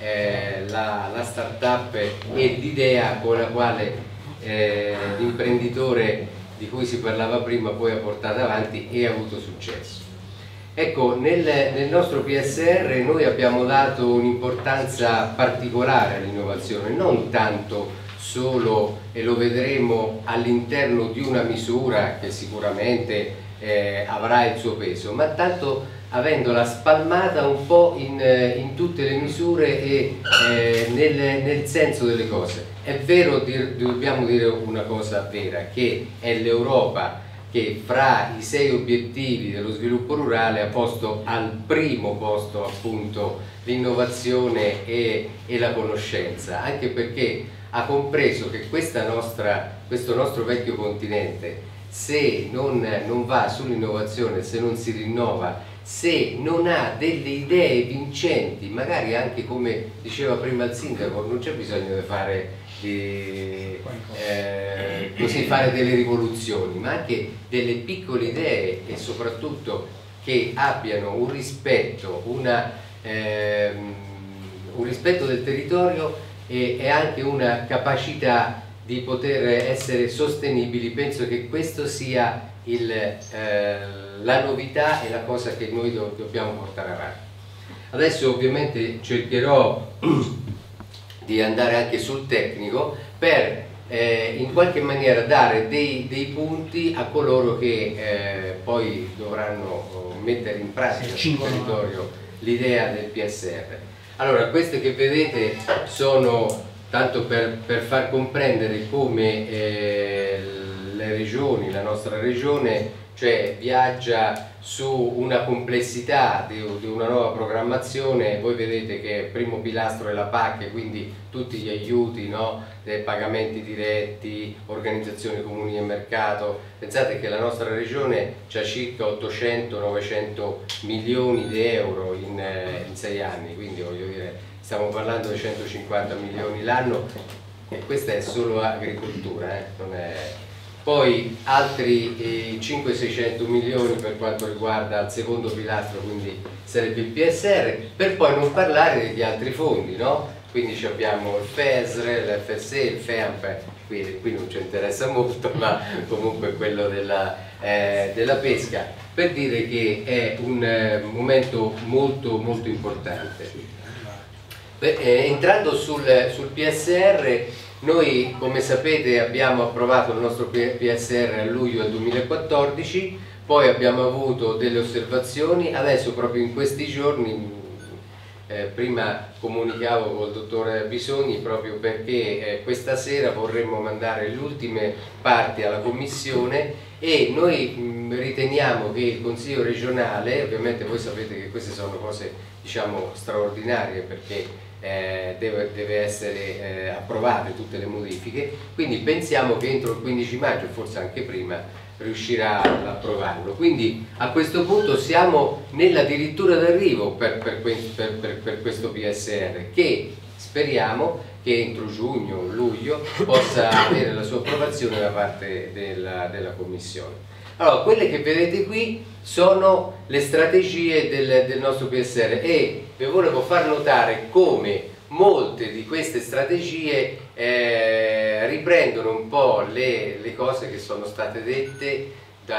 la start-up e l'idea con la quale l'imprenditore di cui si parlava prima poi ha portato avanti e ha avuto successo. Ecco, nel nostro PSR noi abbiamo dato un'importanza particolare all'innovazione, non tanto solo, e lo vedremo all'interno di una misura che sicuramente avrà il suo peso, ma tanto avendola spalmata un po' in tutte le misure e nel senso delle cose. È vero, dobbiamo dire una cosa vera, che è l'Europa che fra i 6 obiettivi dello sviluppo rurale ha posto al primo posto appunto l'innovazione e la conoscenza, anche perché ha compreso che questo nostro vecchio continente se non va sull'innovazione, se non si rinnova, se non ha delle idee vincenti, magari anche come diceva prima il sindaco, non c'è bisogno di fare così fare delle rivoluzioni, ma anche delle piccole idee e soprattutto che abbiano un rispetto, un rispetto del territorio e anche una capacità di poter essere sostenibili. Penso che questo sia la novità e la cosa che noi dobbiamo portare avanti. Adesso ovviamente cercherò di andare anche sul tecnico per in qualche maniera dare dei punti a coloro che poi dovranno mettere in pratica sul territorio l'idea del PSR. Allora, queste che vedete sono, tanto per far comprendere come le regioni, la nostra regione, cioè viaggia su una complessità di una nuova programmazione. Voi vedete che il primo pilastro è la PAC, quindi tutti gli aiuti, no? Pagamenti diretti, organizzazione comuni e mercato. Pensate che la nostra regione ha circa 800-900 milioni di euro in 6 anni, quindi voglio dire, stiamo parlando di 150 milioni l'anno, e questa è solo agricoltura, non è... Poi altri 500-600 milioni per quanto riguarda il secondo pilastro, quindi sarebbe il PSR, per poi non parlare degli altri fondi, no? Quindi abbiamo il FESR, l'FSE, il FEAMP, qui non ci interessa molto, ma comunque quello della pesca, per dire che è un momento molto molto importante. Entrando sul PSR, noi, come sapete, abbiamo approvato il nostro PSR a luglio del 2014, poi abbiamo avuto delle osservazioni. Adesso proprio in questi giorni, prima comunicavo col dottore Bisogni proprio perché questa sera vorremmo mandare le ultime parti alla Commissione, e noi riteniamo che il Consiglio regionale, ovviamente voi sapete che queste sono cose, diciamo, straordinarie, perché deve essere approvate tutte le modifiche, quindi pensiamo che entro il 15 maggio, forse anche prima, riuscirà ad approvarlo. Quindi a questo punto siamo nella dirittura d'arrivo per questo PSR, che speriamo che entro giugno o luglio possa avere la sua approvazione da parte della Commissione. Allora, quelle che vedete qui sono le strategie del nostro PSR, e vi volevo far notare come molte di queste strategie riprendono un po' le cose che sono state dette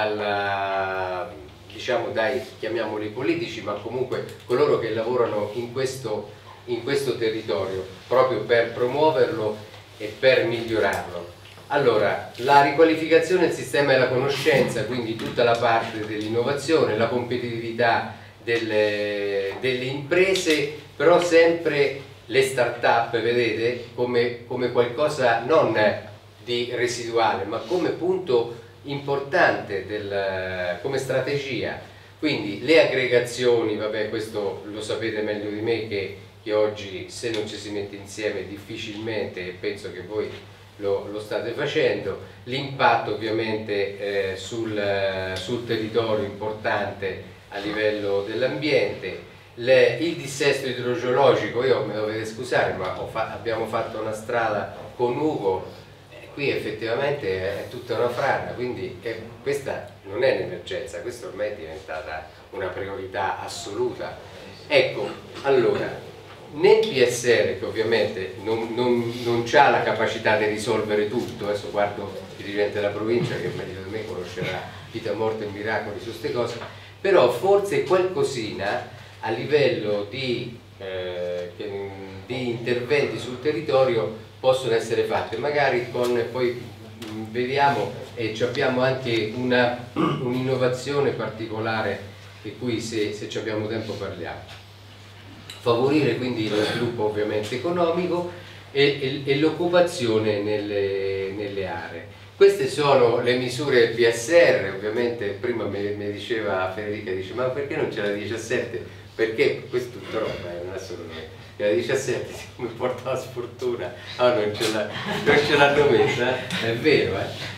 diciamo, dai, chiamiamoli politici, ma comunque coloro che lavorano in questo territorio, proprio per promuoverlo e per migliorarlo. Allora, la riqualificazione del sistema della conoscenza, quindi tutta la parte dell'innovazione, la competitività delle imprese, però sempre le start-up, vedete, come qualcosa non di residuale, ma come punto importante come strategia. Quindi le aggregazioni, vabbè, questo lo sapete meglio di me, che oggi, se non ci si mette insieme, difficilmente, e penso che voi lo state facendo. L'impatto ovviamente sul territorio importante a livello dell'ambiente, il dissesto idrogeologico. Io me dovete scusare, ma abbiamo fatto una strada con Ugo, qui effettivamente è tutta una frana, quindi questa non è un'emergenza, questa ormai è diventata una priorità assoluta. Ecco, allora, nel PSR, che ovviamente non ha la capacità di risolvere tutto, adesso guardo il dirigente della provincia che meglio di me conoscerà vita, morte e miracoli su queste cose, però forse qualcosina a livello di interventi sul territorio possono essere fatte, magari poi vediamo, e abbiamo anche un'innovazione particolare, di cui se abbiamo tempo parliamo. Favorire quindi lo sviluppo ovviamente economico e l'occupazione nelle aree. Queste sono le misure PSR. Ovviamente prima mi diceva Federica, dice, ma perché non c'è la 17? Perché questo è tutta roba, non è solo noi. La 17 mi porta la sfortuna, non ce l'hanno messa, è vero,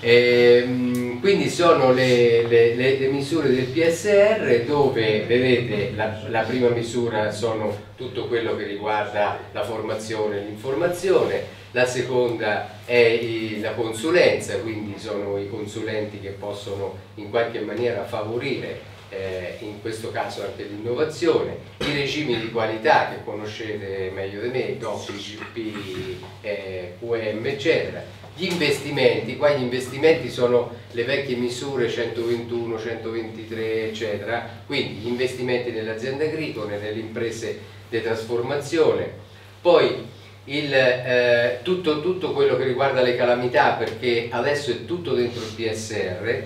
Quindi sono le misure del PSR, dove vedete la prima misura sono tutto quello che riguarda la formazione e l'informazione, la seconda è la consulenza, quindi sono i consulenti che possono in qualche maniera favorire in questo caso anche l'innovazione, i regimi di qualità che conoscete meglio di me, DOP, IGP, QM eccetera. Gli investimenti, qua gli investimenti sono le vecchie misure 121, 123 eccetera, quindi gli investimenti nelle aziende agricole, nelle imprese di trasformazione, poi tutto quello che riguarda le calamità, perché adesso è tutto dentro il PSR,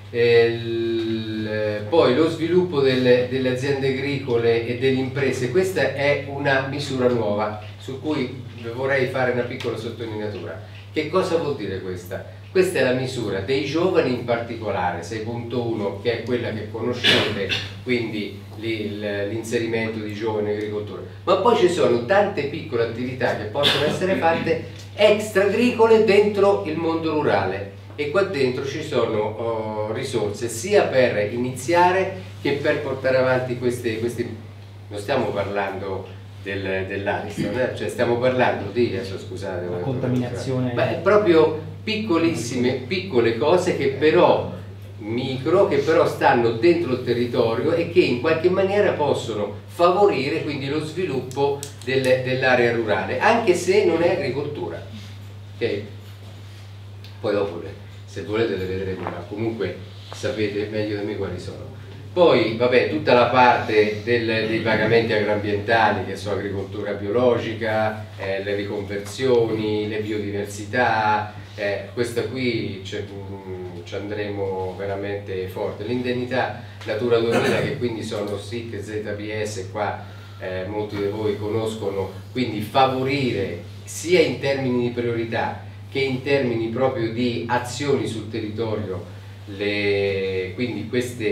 poi lo sviluppo delle aziende agricole e delle imprese. Questa è una misura nuova su cui vorrei fare una piccola sottolineatura. Che cosa vuol dire questa? Questa è la misura dei giovani, in particolare 6.1, che è quella che conoscete, quindi l'inserimento di giovani agricoltori, ma poi ci sono tante piccole attività che possono essere fatte extra agricole dentro il mondo rurale, e qua dentro ci sono risorse sia per iniziare che per portare avanti questi. Non stiamo parlando dell'Ariston, cioè stiamo parlando di, adesso scusate, la contaminazione, ma è proprio piccole cose che però che però stanno dentro il territorio e che in qualche maniera possono favorire quindi lo sviluppo dell'area rurale, anche se non è agricoltura, ok? Poi dopo se volete le vedremo, ma comunque sapete meglio di me quali sono. Poi vabbè, tutta la parte dei pagamenti agroambientali, che sono agricoltura biologica, le riconversioni, le biodiversità, questa qui ci andremo veramente forte. L'indennità Natura 2000, che quindi sono SIC e ZPS, qua molti di voi conoscono, quindi favorire sia in termini di priorità che in termini proprio di azioni sul territorio, quindi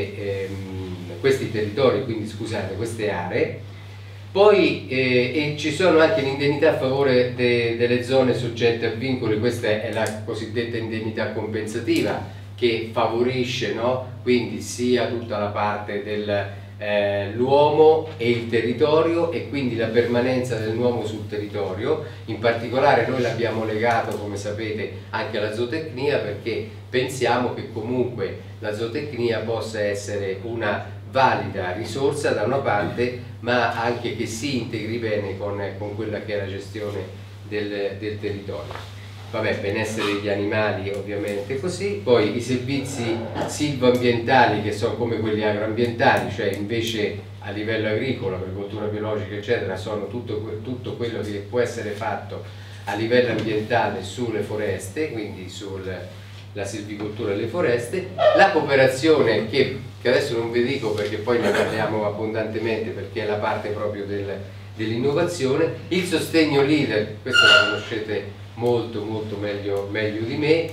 questi territori, quindi scusate, queste aree. Poi ci sono anche l'indennità a favore delle zone soggette a vincoli. Questa è la cosiddetta indennità compensativa, che favorisce, no? Quindi sia tutta la parte dell'uomo e il territorio, e quindi la permanenza dell'uomo sul territorio. In particolare noi l'abbiamo legato, come sapete, anche alla zootecnia, perché pensiamo che comunque la zootecnia possa essere una valida risorsa da una parte, ma anche che si integri bene con quella che è la gestione del territorio. Vabbè, benessere degli animali ovviamente così. Poi i servizi silvoambientali, che sono come quelli agroambientali, cioè invece a livello agricolo, agricoltura biologica eccetera, sono tutto quello che può essere fatto a livello ambientale sulle foreste, quindi sulla silvicoltura e le foreste. La cooperazione, che adesso non vi dico perché poi ne parliamo abbondantemente, perché è la parte proprio dell'innovazione. Il sostegno leader, questo lo conoscete molto meglio di me,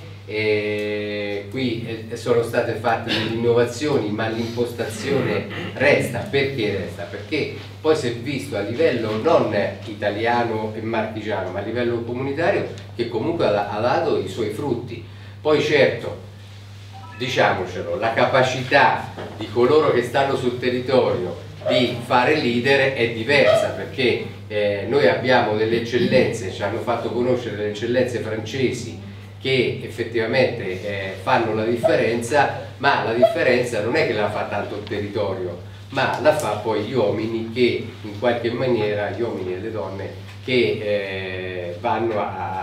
qui sono state fatte delle innovazioni, ma l'impostazione resta. Perché resta? Perché poi si è visto a livello non italiano e marchigiano, ma a livello comunitario, che comunque ha dato i suoi frutti. Poi certo, diciamocelo, la capacità di coloro che stanno sul territorio di fare leader è diversa, perché noi abbiamo delle eccellenze, ci hanno fatto conoscere delle eccellenze francesi che effettivamente fanno la differenza, ma la differenza non è che la fa tanto il territorio, ma la fa poi gli uomini, che in qualche maniera, gli uomini e le donne, che vanno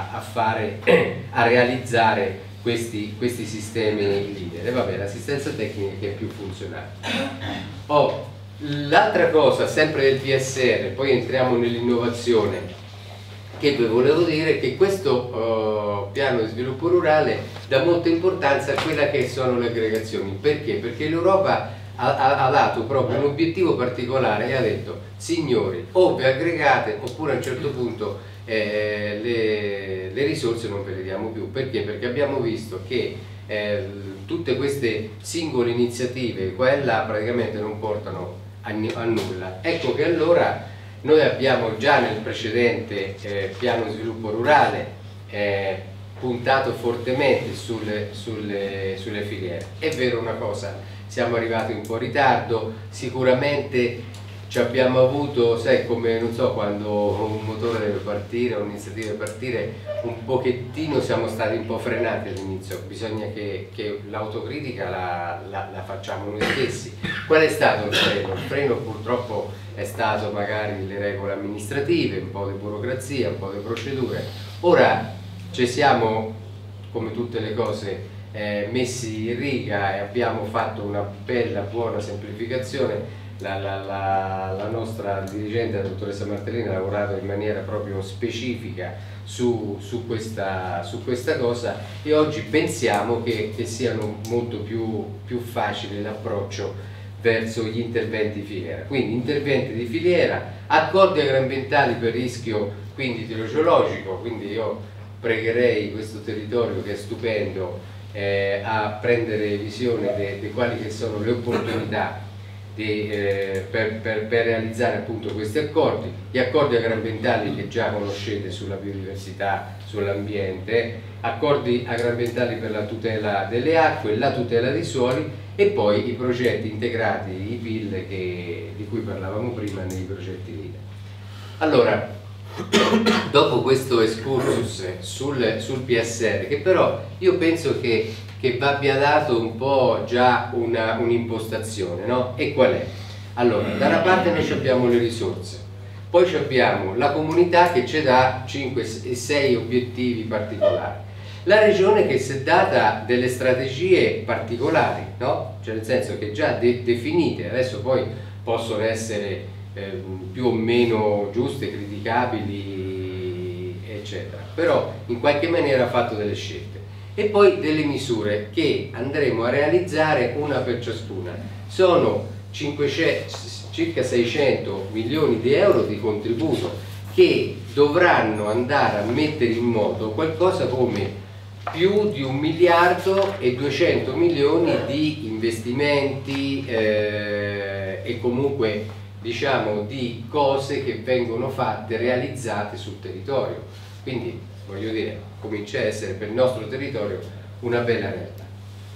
a realizzare questi sistemi leader. E vabbè, l'assistenza tecnica che è più funzionale. L'altra cosa, sempre del PSR, poi entriamo nell'innovazione, che vi volevo dire, che questo piano di sviluppo rurale dà molta importanza a quella che sono le aggregazioni. Perché? Perché l'Europa ha dato proprio un obiettivo particolare e ha detto: signori, o vi aggregate oppure a un certo punto le risorse non ve le diamo più. Perché? Perché abbiamo visto che tutte queste singole iniziative qua e là praticamente non portano a nulla. Ecco che allora noi abbiamo già nel precedente piano di sviluppo rurale puntato fortemente sulle filiere. È vero una cosa, siamo arrivati un po' in ritardo, sicuramente ci abbiamo avuto, sai, come non so, quando un motore deve partire, un'iniziativa deve partire, un pochettino siamo stati un po' frenati all'inizio, bisogna che l'autocritica la facciamo noi stessi. Qual è stato il freno? Il freno purtroppo è stato magari le regole amministrative, un po' di burocrazia, un po' di procedure. Ora ci siamo, come tutte le cose, messi in riga e abbiamo fatto una bella buona semplificazione. La nostra dirigente, la dottoressa Martellini, ha lavorato in maniera proprio specifica su questa cosa, e oggi pensiamo che siano molto più facile l'approccio verso gli interventi di filiera. Quindi interventi di filiera, accordi agroambientali per rischio quindi idrogeologico, quindi io pregherei questo territorio che è stupendo a prendere visione di quali che sono le opportunità per realizzare appunto questi accordi, gli accordi agroambientali che già conoscete sulla biodiversità, sull'ambiente, accordi agroambientali per la tutela delle acque, la tutela dei suoli e poi i progetti integrati, i PIL di cui parlavamo prima nei progetti LEADER. Allora, dopo questo excursus sul PSR, che però io penso che vi abbia dato un po' già un'impostazione, no? E qual è? Allora, da una parte noi abbiamo le risorse, poi abbiamo la comunità che ci dà 5-6 obiettivi particolari, la regione che si è data delle strategie particolari, no? Cioè nel senso che già definite, adesso poi possono essere più o meno giuste, criticabili, eccetera, però in qualche maniera ha fatto delle scelte. E poi delle misure che andremo a realizzare una per ciascuna. Sono circa 600 milioni di euro di contributo che dovranno andare a mettere in moto qualcosa come più di 1 miliardo e 200 milioni di investimenti e comunque diciamo di cose che vengono fatte, realizzate sul territorio. Quindi voglio dire, comincia a essere per il nostro territorio una bella realtà.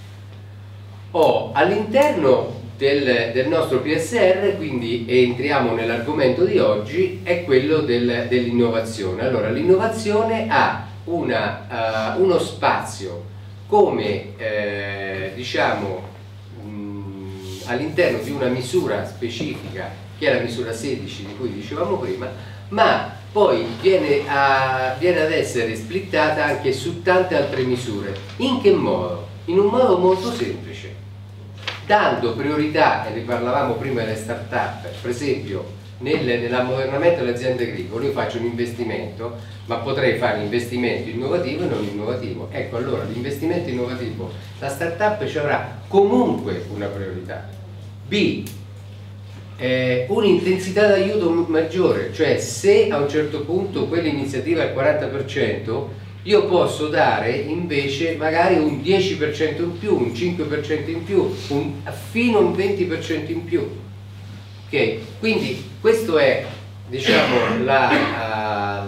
All'interno del nostro PSR, quindi entriamo nell'argomento di oggi, è quello dell'innovazione. Allora, l'innovazione ha uno spazio come diciamo all'interno di una misura specifica che è la misura 16 di cui dicevamo prima, ma poi viene ad essere splittata anche su tante altre misure. In che modo? In un modo molto semplice, dando priorità, e ne parlavamo prima delle start-up, per esempio nell'ammodernamento delle aziende agricole io faccio un investimento, ma potrei fare un investimento innovativo e non innovativo. Ecco, allora l'investimento innovativo, la start-up ci avrà comunque una priorità. B, un'intensità d'aiuto maggiore, cioè se a un certo punto quell'iniziativa è al 40%, io posso dare invece magari un 10% in più, un 5% in più, fino a un 20% in più. Ok? Quindi questo è, diciamo, la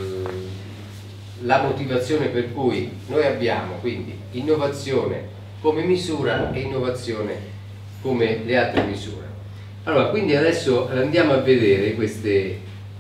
motivazione per cui noi abbiamo quindi innovazione come misura e innovazione come le altre misure. Allora, quindi adesso andiamo a vedere queste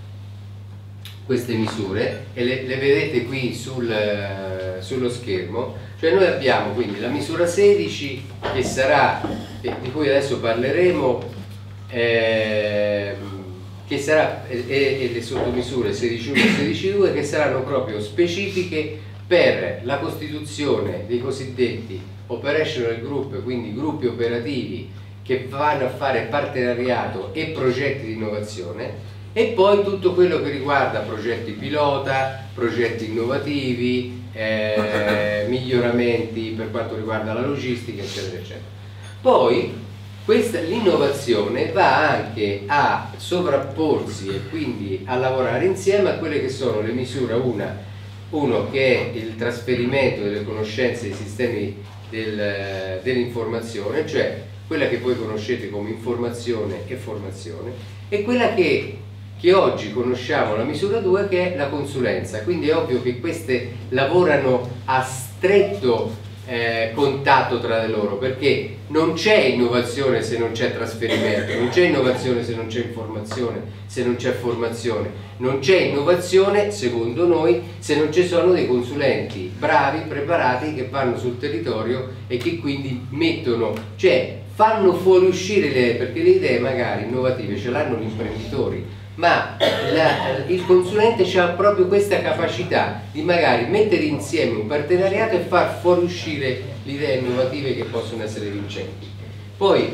misure e le vedete qui sullo schermo. Cioè noi abbiamo quindi la misura 16 che sarà, di cui adesso parleremo, che sarà, e le sottomisure 16.1 e 16.2 che saranno proprio specifiche per la costituzione dei cosiddetti operational group, quindi gruppi operativi che vanno a fare partenariato e progetti di innovazione, e poi tutto quello che riguarda progetti pilota, progetti innovativi, miglioramenti per quanto riguarda la logistica, eccetera, eccetera. Poi l'innovazione va anche a sovrapporsi e quindi a lavorare insieme a quelle che sono le misure, uno che è il trasferimento delle conoscenze dei sistemi dell'informazione, cioè quella che voi conoscete come informazione e formazione, e quella che che oggi conosciamo la misura 2, che è la consulenza. Quindi è ovvio che queste lavorano a stretto contatto tra di loro, perché non c'è innovazione se non c'è trasferimento, non c'è innovazione se non c'è informazione, se non c'è formazione, non c'è innovazione, secondo noi, se non ci sono dei consulenti bravi, preparati, che vanno sul territorio e che quindi mettono, cioè fanno fuoriuscire le idee, perché le idee magari innovative ce l'hanno gli imprenditori, ma il consulente ha proprio questa capacità di magari mettere insieme un partenariato e far fuoriuscire le idee innovative che possono essere vincenti. Poi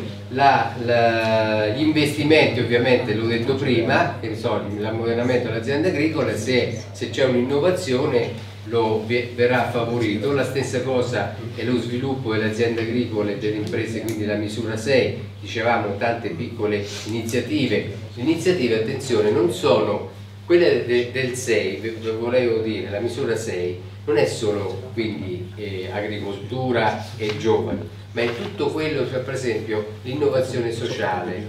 gli investimenti, ovviamente l'ho detto prima, che so, l'ammodernamento delle aziende agricole, se c'è un'innovazione verrà favorito. La stessa cosa è lo sviluppo delle aziende agricole e delle imprese, quindi la misura 6, dicevamo tante piccole iniziative. Le iniziative, attenzione, non sono quelle del 6, vi volevo dire, la misura 6 non è solo quindi agricoltura e giovani, ma è tutto quello, cioè per esempio l'innovazione sociale,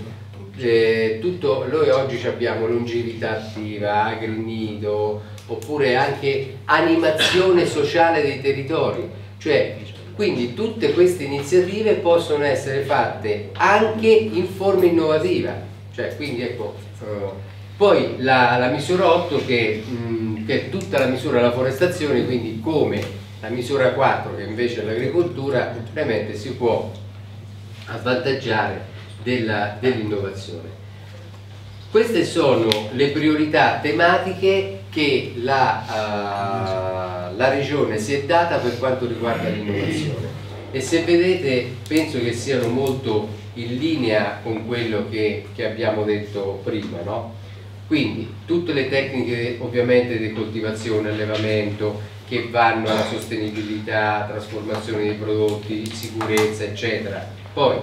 noi oggi abbiamo longevità attiva, agrinido, oppure anche animazione sociale dei territori, cioè quindi tutte queste iniziative possono essere fatte anche in forma innovativa, cioè quindi ecco, poi la misura 8 che è tutta la misura della forestazione, quindi come la misura 4 che invece è l'agricoltura, veramente si può avvantaggiare dell'innovazione. Queste sono le priorità tematiche che la Regione si è data per quanto riguarda l'innovazione, e se vedete penso che siano molto in linea con quello che abbiamo detto prima, no? Quindi tutte le tecniche ovviamente di coltivazione, allevamento, che vanno alla sostenibilità, trasformazione dei prodotti, sicurezza eccetera. Poi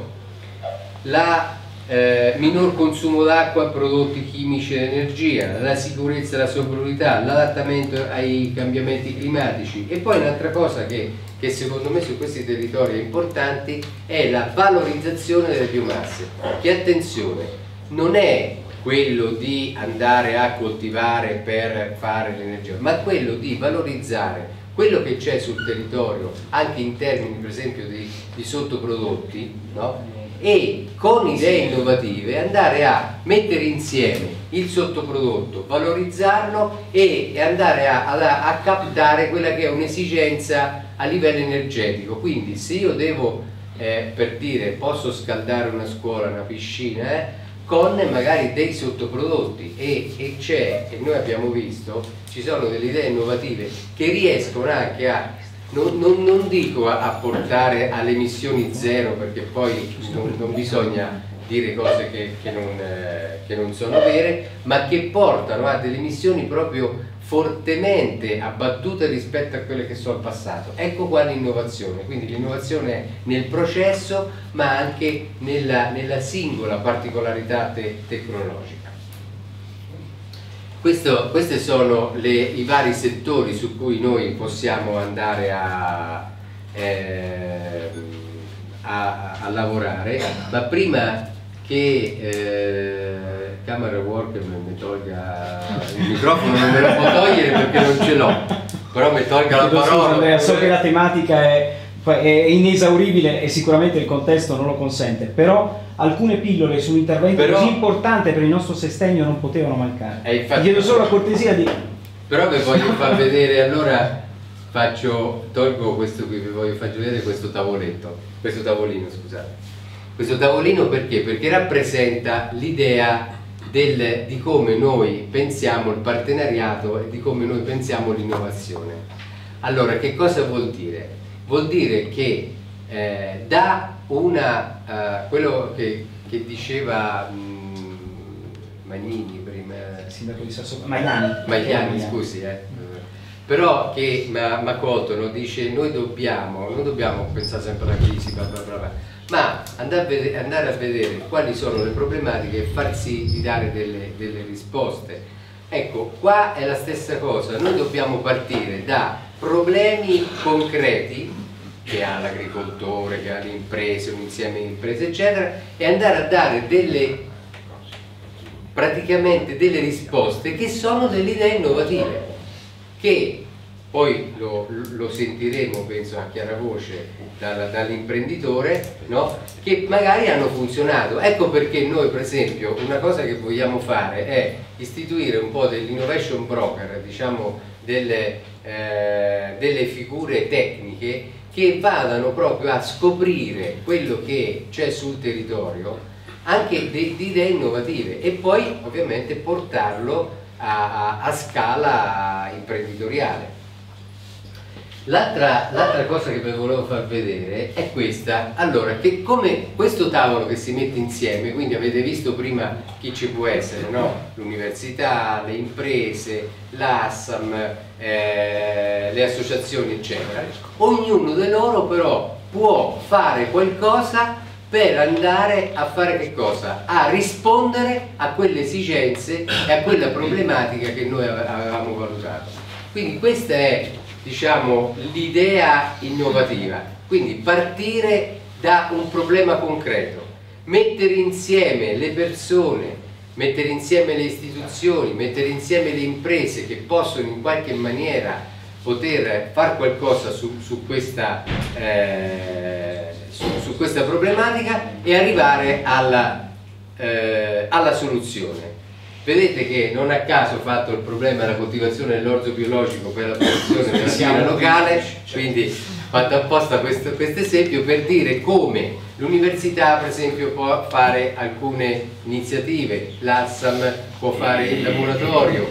minor consumo d'acqua, prodotti chimici ed energia, la sicurezza e la sopranità, l'adattamento ai cambiamenti climatici. E poi un'altra cosa che secondo me su questi territori è importante è la valorizzazione delle biomasse, che attenzione, non è quello di andare a coltivare per fare l'energia, ma quello di valorizzare quello che c'è sul territorio anche in termini per esempio di sottoprodotti, no? E con idee innovative andare a mettere insieme il sottoprodotto, valorizzarlo e andare a captare quella che è un'esigenza a livello energetico. Quindi se io devo, per dire, posso scaldare una scuola, una piscina, con magari dei sottoprodotti e noi abbiamo visto, ci sono delle idee innovative che riescono anche a non dico a portare alle emissioni zero, perché poi non bisogna dire cose che non sono vere, ma che portano a delle emissioni proprio fortemente abbattute rispetto a quelle che sono al passato. Ecco qua l'innovazione, quindi l'innovazione è nel processo ma anche nella singola particolarità tecnologica. Questi sono i vari settori su cui noi possiamo andare a lavorare, ma prima che Camera Worker mi tolga il microfono, non me lo può togliere perché non ce l'ho, però mi tolga la parola. Andrea, so che la tematica è inesauribile e sicuramente il contesto non lo consente, però alcune pillole su un intervento così importante per il nostro sostegno non potevano mancare. Ti chiedo solo la cortesia di... Però vi voglio far vedere, allora tolgo questo qui, vi voglio far vedere questo tavolino, scusate. Questo tavolino perché? Perché rappresenta l'idea di come noi pensiamo il partenariato e di come noi pensiamo l'innovazione. Allora, che cosa vuol dire? Vuol dire che quello che diceva Magnini prima, sindaco di Sassofeltrio, Magliani, scusi, però che mi ha colto, no? Dice non dobbiamo pensare sempre alla crisi, bla bla bla, ma andare a vedere quali sono le problematiche e far sì di dare delle risposte. Ecco, qua è la stessa cosa, noi dobbiamo partire da problemi concreti che ha l'agricoltore, che ha le imprese, un insieme di imprese eccetera, e andare a dare delle praticamente delle risposte che sono delle idee innovative, che poi lo sentiremo, penso a chiara voce, dall'imprenditore, no? Che magari hanno funzionato. Ecco perché noi, per esempio, una cosa che vogliamo fare è istituire un po' dell'innovation broker, diciamo delle figure tecniche che vadano proprio a scoprire quello che c'è sul territorio, anche di idee innovative, e poi ovviamente portarlo a scala imprenditoriale. L'altra cosa che vi volevo far vedere è questa. Allora, che come questo tavolo che si mette insieme, quindi avete visto prima chi ci può essere, no? L'università, le imprese, l'ASSAM, le associazioni eccetera, ognuno di loro però può fare qualcosa per andare a fare che cosa? A rispondere a quelle esigenze e a quella problematica che noi avevamo valutato. Quindi questa è, diciamo, l'idea innovativa, quindi partire da un problema concreto, mettere insieme le persone, mettere insieme le istituzioni, mettere insieme le imprese che possono in qualche maniera poter fare qualcosa su questa problematica e arrivare alla soluzione. Vedete che non a caso ho fatto il problema della coltivazione dell'orzo biologico per la produzione della birra locale, quindi ho fatto apposta questo esempio per dire come l'università per esempio può fare alcune iniziative, l'ASSAM può fare il laboratorio,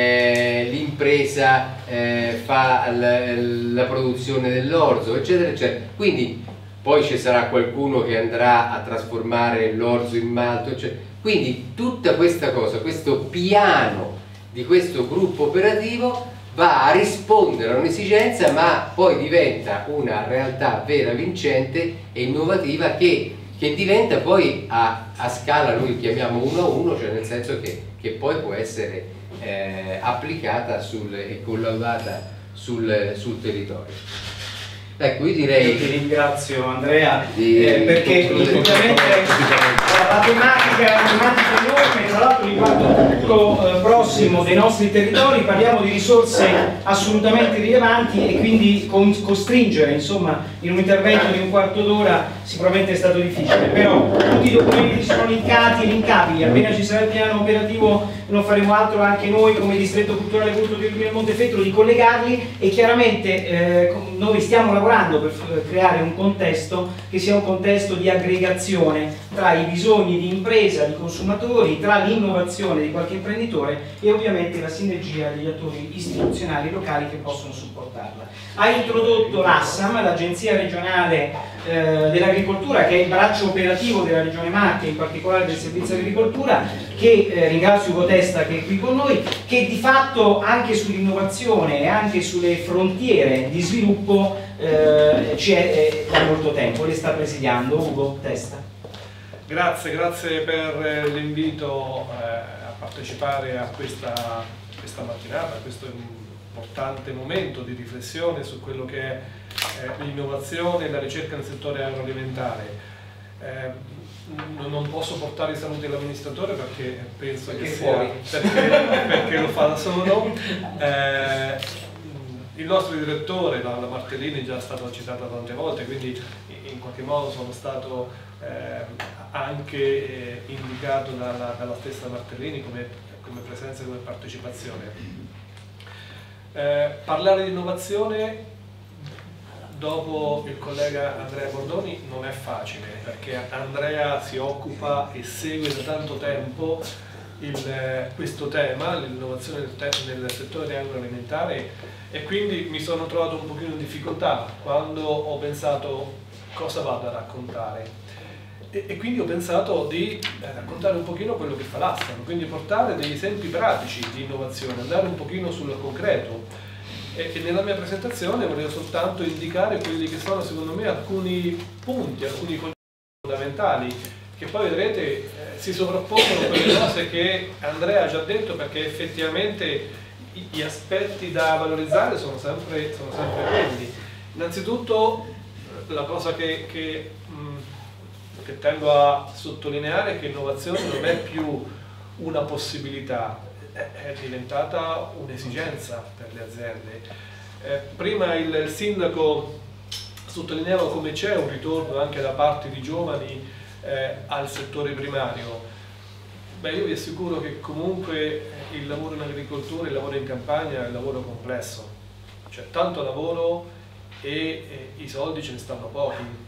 l'impresa fa la produzione dell'orzo, eccetera eccetera. Quindi poi ci sarà qualcuno che andrà a trasformare l'orzo in malto, eccetera. Quindi tutta questa cosa, questo piano di questo gruppo operativo va a rispondere a un'esigenza, ma poi diventa una realtà vera, vincente e innovativa che diventa poi a scala, noi chiamiamo 1 a 1, cioè nel senso che poi può essere applicata e collaudata sul territorio. Ecco, io direi... Io ti ringrazio Andrea, perché ovviamente la tematica è enorme, tra l'altro riguarda il futuro prossimo dei nostri territori, parliamo di risorse assolutamente rilevanti e quindi costringere, insomma, in un intervento di un quarto d'ora sicuramente è stato difficile, però tutti i documenti sono linkabili, appena ci sarà il piano operativo non faremo altro anche noi come Distretto Culturale Culto di Urbino Montefeltro di collegarli, e chiaramente noi stiamo lavorando per creare un contesto che sia un contesto di aggregazione tra i bisogni di impresa, di consumatori, tra l'innovazione di qualche imprenditore e ovviamente la sinergia degli attori istituzionali locali che possono supportarla. Ha introdotto l'ASSAM, l'Agenzia Regionale dell'Agricoltura, che è il braccio operativo della Regione Marche, in particolare del Servizio Agricoltura, che ringrazio Ugo Testa che è qui con noi, che di fatto anche sull'innovazione e anche sulle frontiere di sviluppo ci è da molto tempo. Le sta presidiando Ugo Testa. Grazie per l'invito a partecipare a questa mattinata, a questo importante momento di riflessione su quello che è l'innovazione e la ricerca nel settore agroalimentare. Non posso portare i saluti all'amministratore perché penso che sia perché lo fa da solo. Il nostro direttore, la Martellini, è già stato citato tante volte, quindi in qualche modo sono stato anche indicato dalla stessa Martellini come presenza e come partecipazione. Parlare di innovazione dopo il collega Andrea Bordoni non è facile, perché Andrea si occupa e segue da tanto tempo questo tema, l'innovazione nel settore agroalimentare, e quindi mi sono trovato un pochino in difficoltà quando ho pensato cosa vado a raccontare. E quindi ho pensato di raccontare un pochino quello che fa l'ASSAM, quindi portare degli esempi pratici di innovazione, andare un pochino sul concreto. E nella mia presentazione volevo soltanto indicare quelli che sono secondo me alcuni punti, alcuni concetti fondamentali che poi vedrete si sovrappongono con le cose che Andrea ha già detto, perché effettivamente gli aspetti da valorizzare sono sempre quelli. Innanzitutto la cosa che tengo a sottolineare è che innovazione non è più una possibilità, è diventata un'esigenza per le aziende. Prima il sindaco sottolineava come c'è un ritorno anche da parte di giovani al settore primario. Beh, io vi assicuro che comunque il lavoro in agricoltura, il lavoro in campagna è un lavoro complesso, c'è tanto lavoro e i soldi ce ne stanno pochi.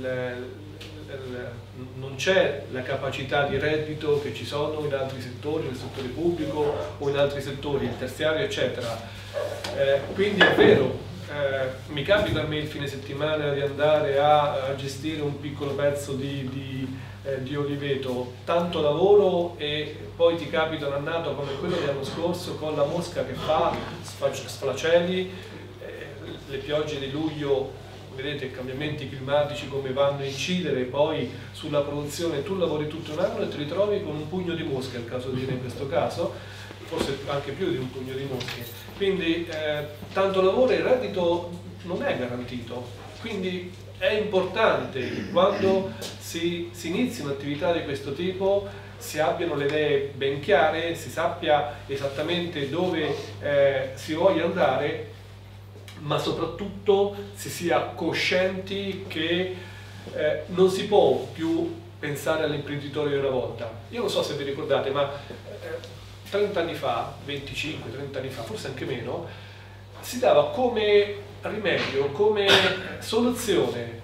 Non c'è la capacità di reddito che ci sono in altri settori, nel settore pubblico o in altri settori, il terziario eccetera. Quindi è vero, mi capita a me il fine settimana di andare a gestire un piccolo pezzo di oliveto, tanto lavoro, e poi ti capita un annato come quello dell'anno scorso con la mosca che fa sflacelli, le piogge di luglio. Vedete i cambiamenti climatici come vanno a incidere poi sulla produzione, tu lavori tutto un anno e ti ritrovi con un pugno di mosche, è il caso di dire in questo caso, forse anche più di un pugno di mosche. Quindi tanto lavoro e il reddito non è garantito, quindi è importante che quando si inizi un'attività di questo tipo si abbiano le idee ben chiare, si sappia esattamente dove si voglia andare, ma soprattutto si sia coscienti che non si può più pensare all'imprenditore di una volta. Io non so se vi ricordate, ma 30 anni fa, 25-30 anni fa, forse anche meno, si dava come rimedio, come soluzione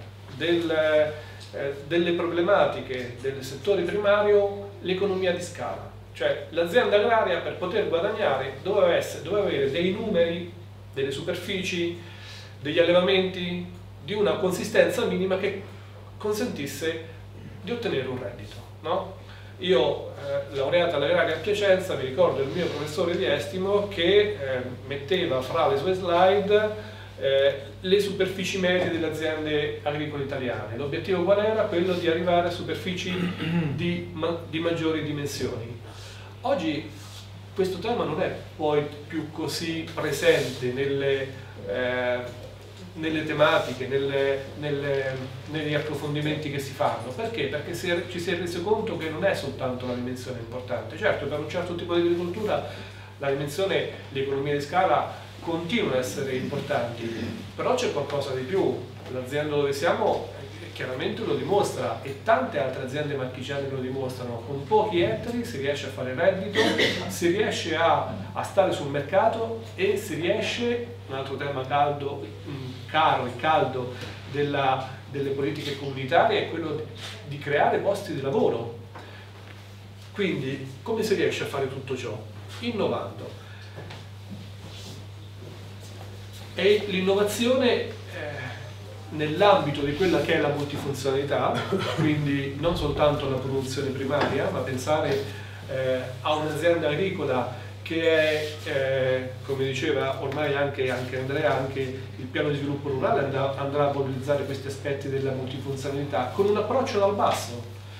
delle problematiche del settore primario l'economia di scala. Cioè l'azienda agraria per poter guadagnare doveva avere dei numeri, delle superfici, degli allevamenti, di una consistenza minima che consentisse di ottenere un reddito, no? Io, laureata all'agraria a Piacenza, mi ricordo il mio professore di estimo che metteva fra le sue slide le superfici medie delle aziende agricole italiane. L'obiettivo qual era? Quello di arrivare a superfici di maggiori dimensioni. Oggi questo tema non è poi più così presente nelle tematiche, negli approfondimenti che si fanno. Perché? Perché ci si è reso conto che non è soltanto la dimensione importante. Certo, per un certo tipo di agricoltura la dimensione, l'economia di scala continuano ad essere importanti, però c'è qualcosa di più. L'azienda dove siamo chiaramente lo dimostra e tante altre aziende marchigiane lo dimostrano. Con pochi ettari si riesce a fare reddito, si riesce a stare sul mercato e si riesce, un altro tema caro e caldo delle politiche comunitarie è quello di creare posti di lavoro. Quindi come si riesce a fare tutto ciò? Innovando. E l'innovazione nell'ambito di quella che è la multifunzionalità, quindi non soltanto la produzione primaria, ma pensare a un'azienda agricola che è, come diceva ormai anche Andrea, anche il piano di sviluppo rurale andrà a valorizzare questi aspetti della multifunzionalità con un approccio dal basso.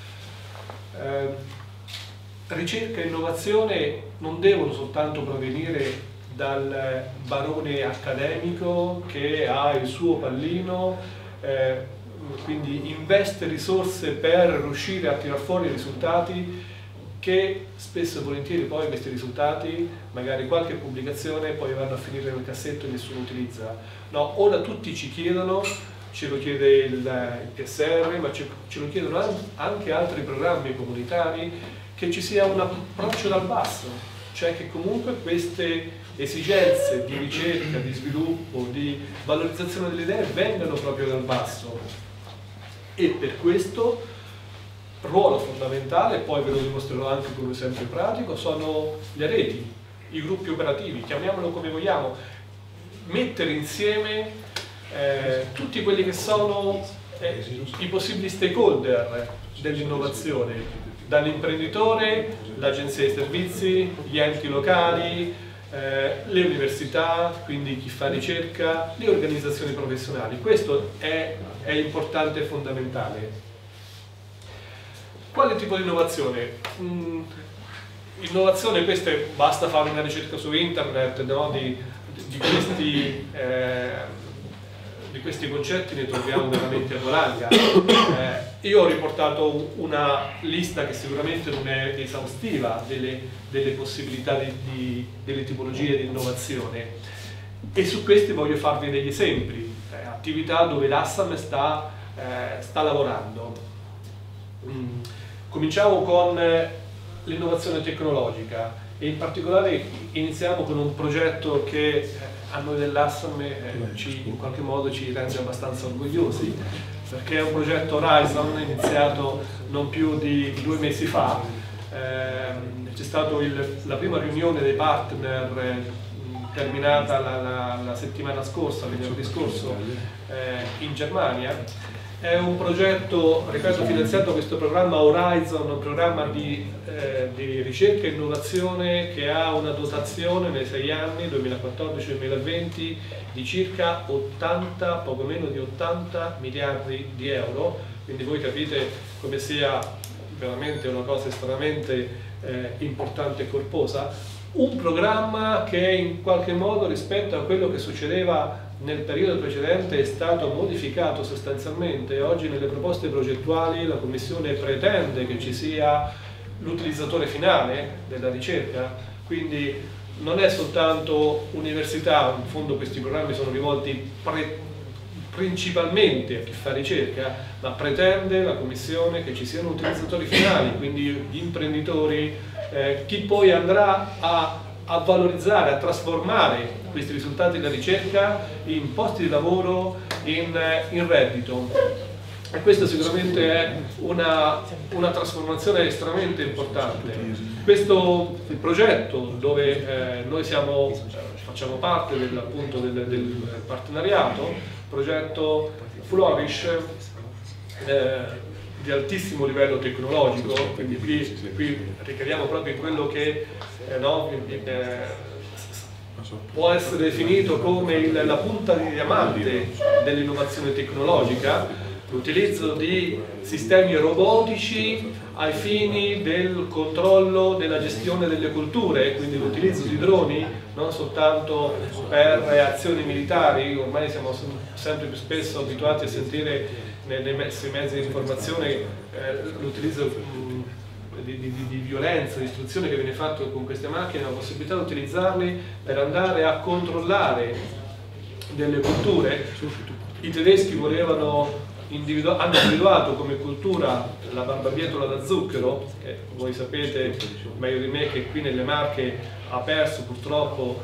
Ricerca e innovazione non devono soltanto provenire dal barone accademico che ha il suo pallino, quindi investe risorse per riuscire a tirar fuori risultati che spesso e volentieri poi questi risultati, magari qualche pubblicazione, poi vanno a finire nel cassetto e nessuno utilizza. No, ora tutti ci chiedono, ce lo chiede il PSR, ma ce lo chiedono anche altri programmi comunitari, che ci sia un approccio dal basso, cioè che comunque queste esigenze di ricerca, di sviluppo, di valorizzazione delle idee vengano proprio dal basso. E per questo ruolo fondamentale, poi ve lo dimostrerò anche con un esempio pratico, sono le reti, i gruppi operativi, chiamiamolo come vogliamo, mettere insieme tutti quelli che sono i possibili stakeholder dell'innovazione, dall'imprenditore, l'agenzia di servizi, gli enti locali, le università, quindi chi fa ricerca, le organizzazioni professionali. Questo è importante e fondamentale. Quale tipo di innovazione? Innovazione, queste, basta fare una ricerca su internet, no? di di questi concetti ne troviamo veramente a valanga. Io ho riportato una lista che sicuramente non è esaustiva delle possibilità delle tipologie di innovazione, e su questi voglio farvi degli esempi, attività dove l'Assam sta lavorando. Cominciamo con l'innovazione tecnologica e in particolare iniziamo con un progetto che a noi dell'Assam in qualche modo ci rende abbastanza orgogliosi, perché è un progetto Horizon iniziato non più di 2 mesi fa. C'è stata la prima riunione dei partner terminata la settimana scorsa, venerdì scorso, in Germania. È un progetto, ripeto, finanziato questo programma Horizon, un programma di ricerca e innovazione che ha una dotazione nei 6 anni, 2014-2020, di circa 80, poco meno di 80 miliardi di euro, quindi voi capite come sia veramente una cosa estremamente importante e corposa. Un programma che in qualche modo rispetto a quello che succedeva nel periodo precedente è stato modificato sostanzialmente. Oggi nelle proposte progettuali la Commissione pretende che ci sia l'utilizzatore finale della ricerca, quindi non è soltanto università, in fondo questi programmi sono rivolti principalmente a chi fa ricerca, ma pretende la Commissione che ci siano utilizzatori finali, quindi gli imprenditori, chi poi andrà a valorizzare, a trasformare questi risultati della ricerca in posti di lavoro, in reddito. E questo sicuramente è una trasformazione estremamente importante. Questo progetto, dove noi facciamo parte appunto del partenariato, progetto Flourish, di altissimo livello tecnologico, quindi qui ricadiamo proprio in quello che può essere definito come la punta di diamante dell'innovazione tecnologica, l'utilizzo di sistemi robotici ai fini del controllo della gestione delle colture, quindi l'utilizzo di droni non soltanto per azioni militari. Ormai siamo sempre più spesso abituati a sentire nei mezzi di informazione l'utilizzo di violenza, di istruzione che viene fatto con queste macchine, la possibilità di utilizzarli per andare a controllare delle culture. I tedeschi hanno individuato come cultura la barbabietola da zucchero, che voi sapete meglio di me che qui nelle Marche ha perso purtroppo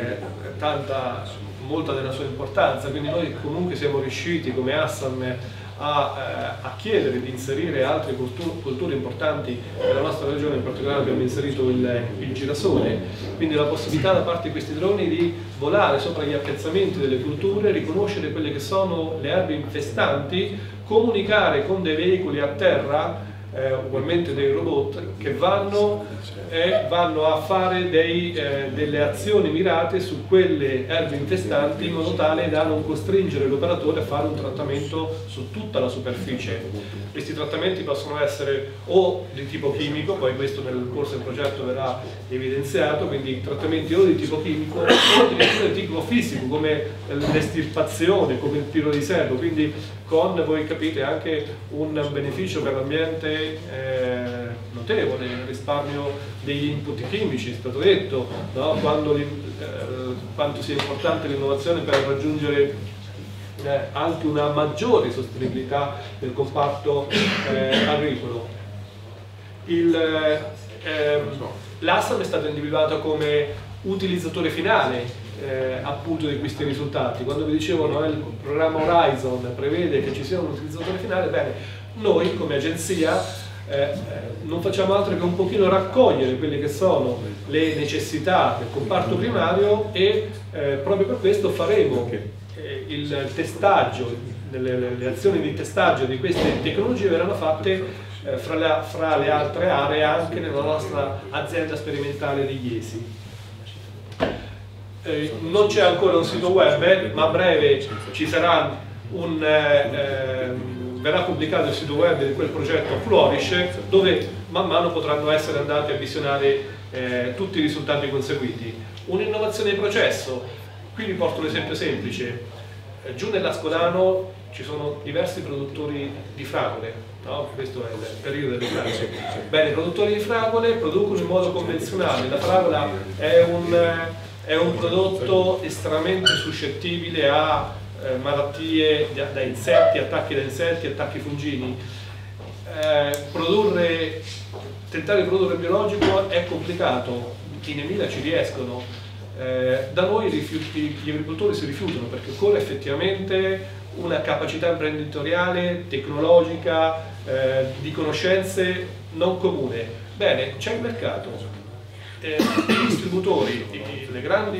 molta della sua importanza, quindi noi comunque siamo riusciti come Assam a chiedere di inserire altre culture importanti nella nostra regione. In particolare abbiamo inserito il girasole, quindi la possibilità da parte di questi droni di volare sopra gli appezzamenti delle culture, riconoscere quelle che sono le erbe infestanti, comunicare con dei veicoli a terra, ugualmente dei robot, che vanno a fare delle azioni mirate su quelle erbe infestanti, in modo tale da non costringere l'operatore a fare un trattamento su tutta la superficie. Questi trattamenti possono essere o di tipo chimico, poi questo nel corso del progetto verrà evidenziato, quindi trattamenti o di tipo chimico o addirittura di tipo fisico, come l'estirpazione, come il tiro di servo, quindi con, voi capite, anche un beneficio per l'ambiente notevole, il risparmio degli input chimici. È stato detto, no? Quanto sia importante l'innovazione per raggiungere anche una maggiore sostenibilità del comparto agricolo. L'Assam è stato individuato come utilizzatore finale appunto di questi risultati. Quando vi dicevo, no, il programma Horizon prevede che ci sia un utilizzatore finale, bene, noi come agenzia non facciamo altro che un pochino raccogliere quelle che sono le necessità del comparto primario e proprio per questo faremo il testaggio, le azioni di testaggio di queste tecnologie verranno fatte fra le altre aree anche nella nostra azienda sperimentale di Iesi. Non c'è ancora un sito web, ma a breve ci sarà verrà pubblicato il sito web di quel progetto Flourish, dove man mano potranno essere andati a visionare tutti i risultati conseguiti. Un'innovazione di processo, qui vi porto un esempio semplice. giù nell'Ascolano ci sono diversi produttori di fragole, no? Questo è il periodo delle fragole. Bene, i produttori di fragole producono in modo convenzionale. La fragola è un prodotto estremamente suscettibile a malattie da insetti, attacchi da insetti, attacchi fungini. Tentare di produrre biologico è complicato, in Emilia ci riescono, da noi gli agricoltori si rifiutano perché occorre effettivamente una capacità imprenditoriale, tecnologica, di conoscenze non comune. Bene, c'è il mercato, i distributori, la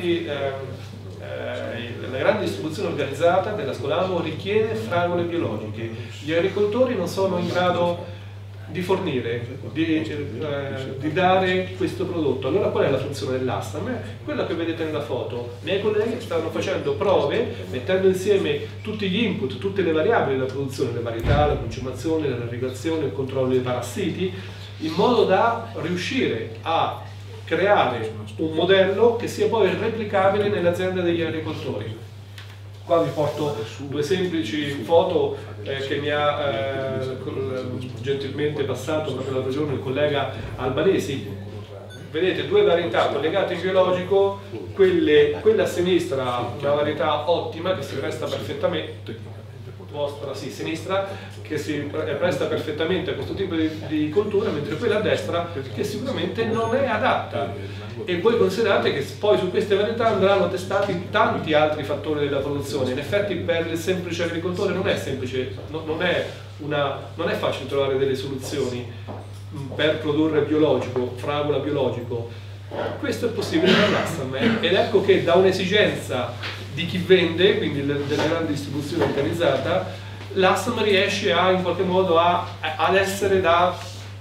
grande distribuzione organizzata dell'Ascolano richiede fragole biologiche. Gli agricoltori non sono in grado di fornire, di dare questo prodotto. Allora qual è la funzione dell'Assam? Quella che vedete nella foto. I miei colleghi stanno facendo prove, mettendo insieme tutti gli input, tutte le variabili della produzione, le varietà, la concimazione, l'irrigazione, il controllo dei parassiti, in modo da riuscire a creare un modello che sia poi replicabile nelle aziende degli agricoltori. Qua vi porto due semplici foto che mi ha gentilmente passato proprio l'altro giorno il collega Albanesi. Vedete due varietà collegate in biologico, quella a sinistra una varietà ottima che si presta perfettamente, sinistra, che si presta perfettamente a questo tipo di coltura, mentre quella a destra che sicuramente non è adatta. E voi considerate che poi su queste varietà andranno testati tanti altri fattori della produzione. In effetti per il semplice agricoltore non è semplice, non è facile trovare delle soluzioni per produrre biologico, fragola biologico. Questo è possibile per l'Assam ed ecco che da un'esigenza di chi vende, quindi della grande distribuzione organizzata, l'Assam riesce in qualche modo ad essere da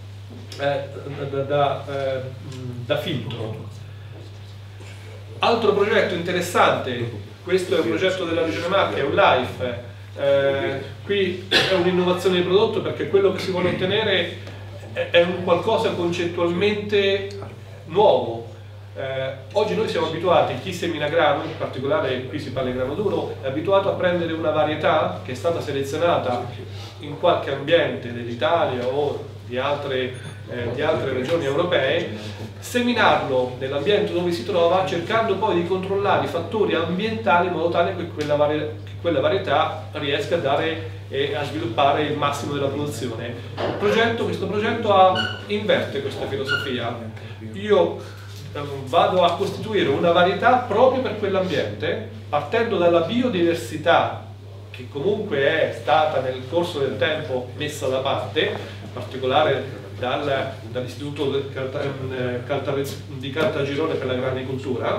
filtro. Altro progetto interessante, questo è un progetto della Regione Marche, è un LIFE. Qui è un'innovazione di prodotto perché quello che si vuole ottenere è un qualcosa concettualmente nuovo. Oggi noi siamo abituati, chi semina grano, in particolare qui si parla di grano duro, è abituato a prendere una varietà che è stata selezionata in qualche ambiente dell'Italia o di altre regioni europee, seminarlo nell'ambiente dove si trova, cercando poi di controllare i fattori ambientali in modo tale che quella varietà riesca a dare e a sviluppare il massimo della produzione. Questo progetto inverte questa filosofia. Io vado a costituire una varietà proprio per quell'ambiente, partendo dalla biodiversità che comunque è stata nel corso del tempo messa da parte, in particolare dall'Istituto di Caltagirone per l'agricoltura,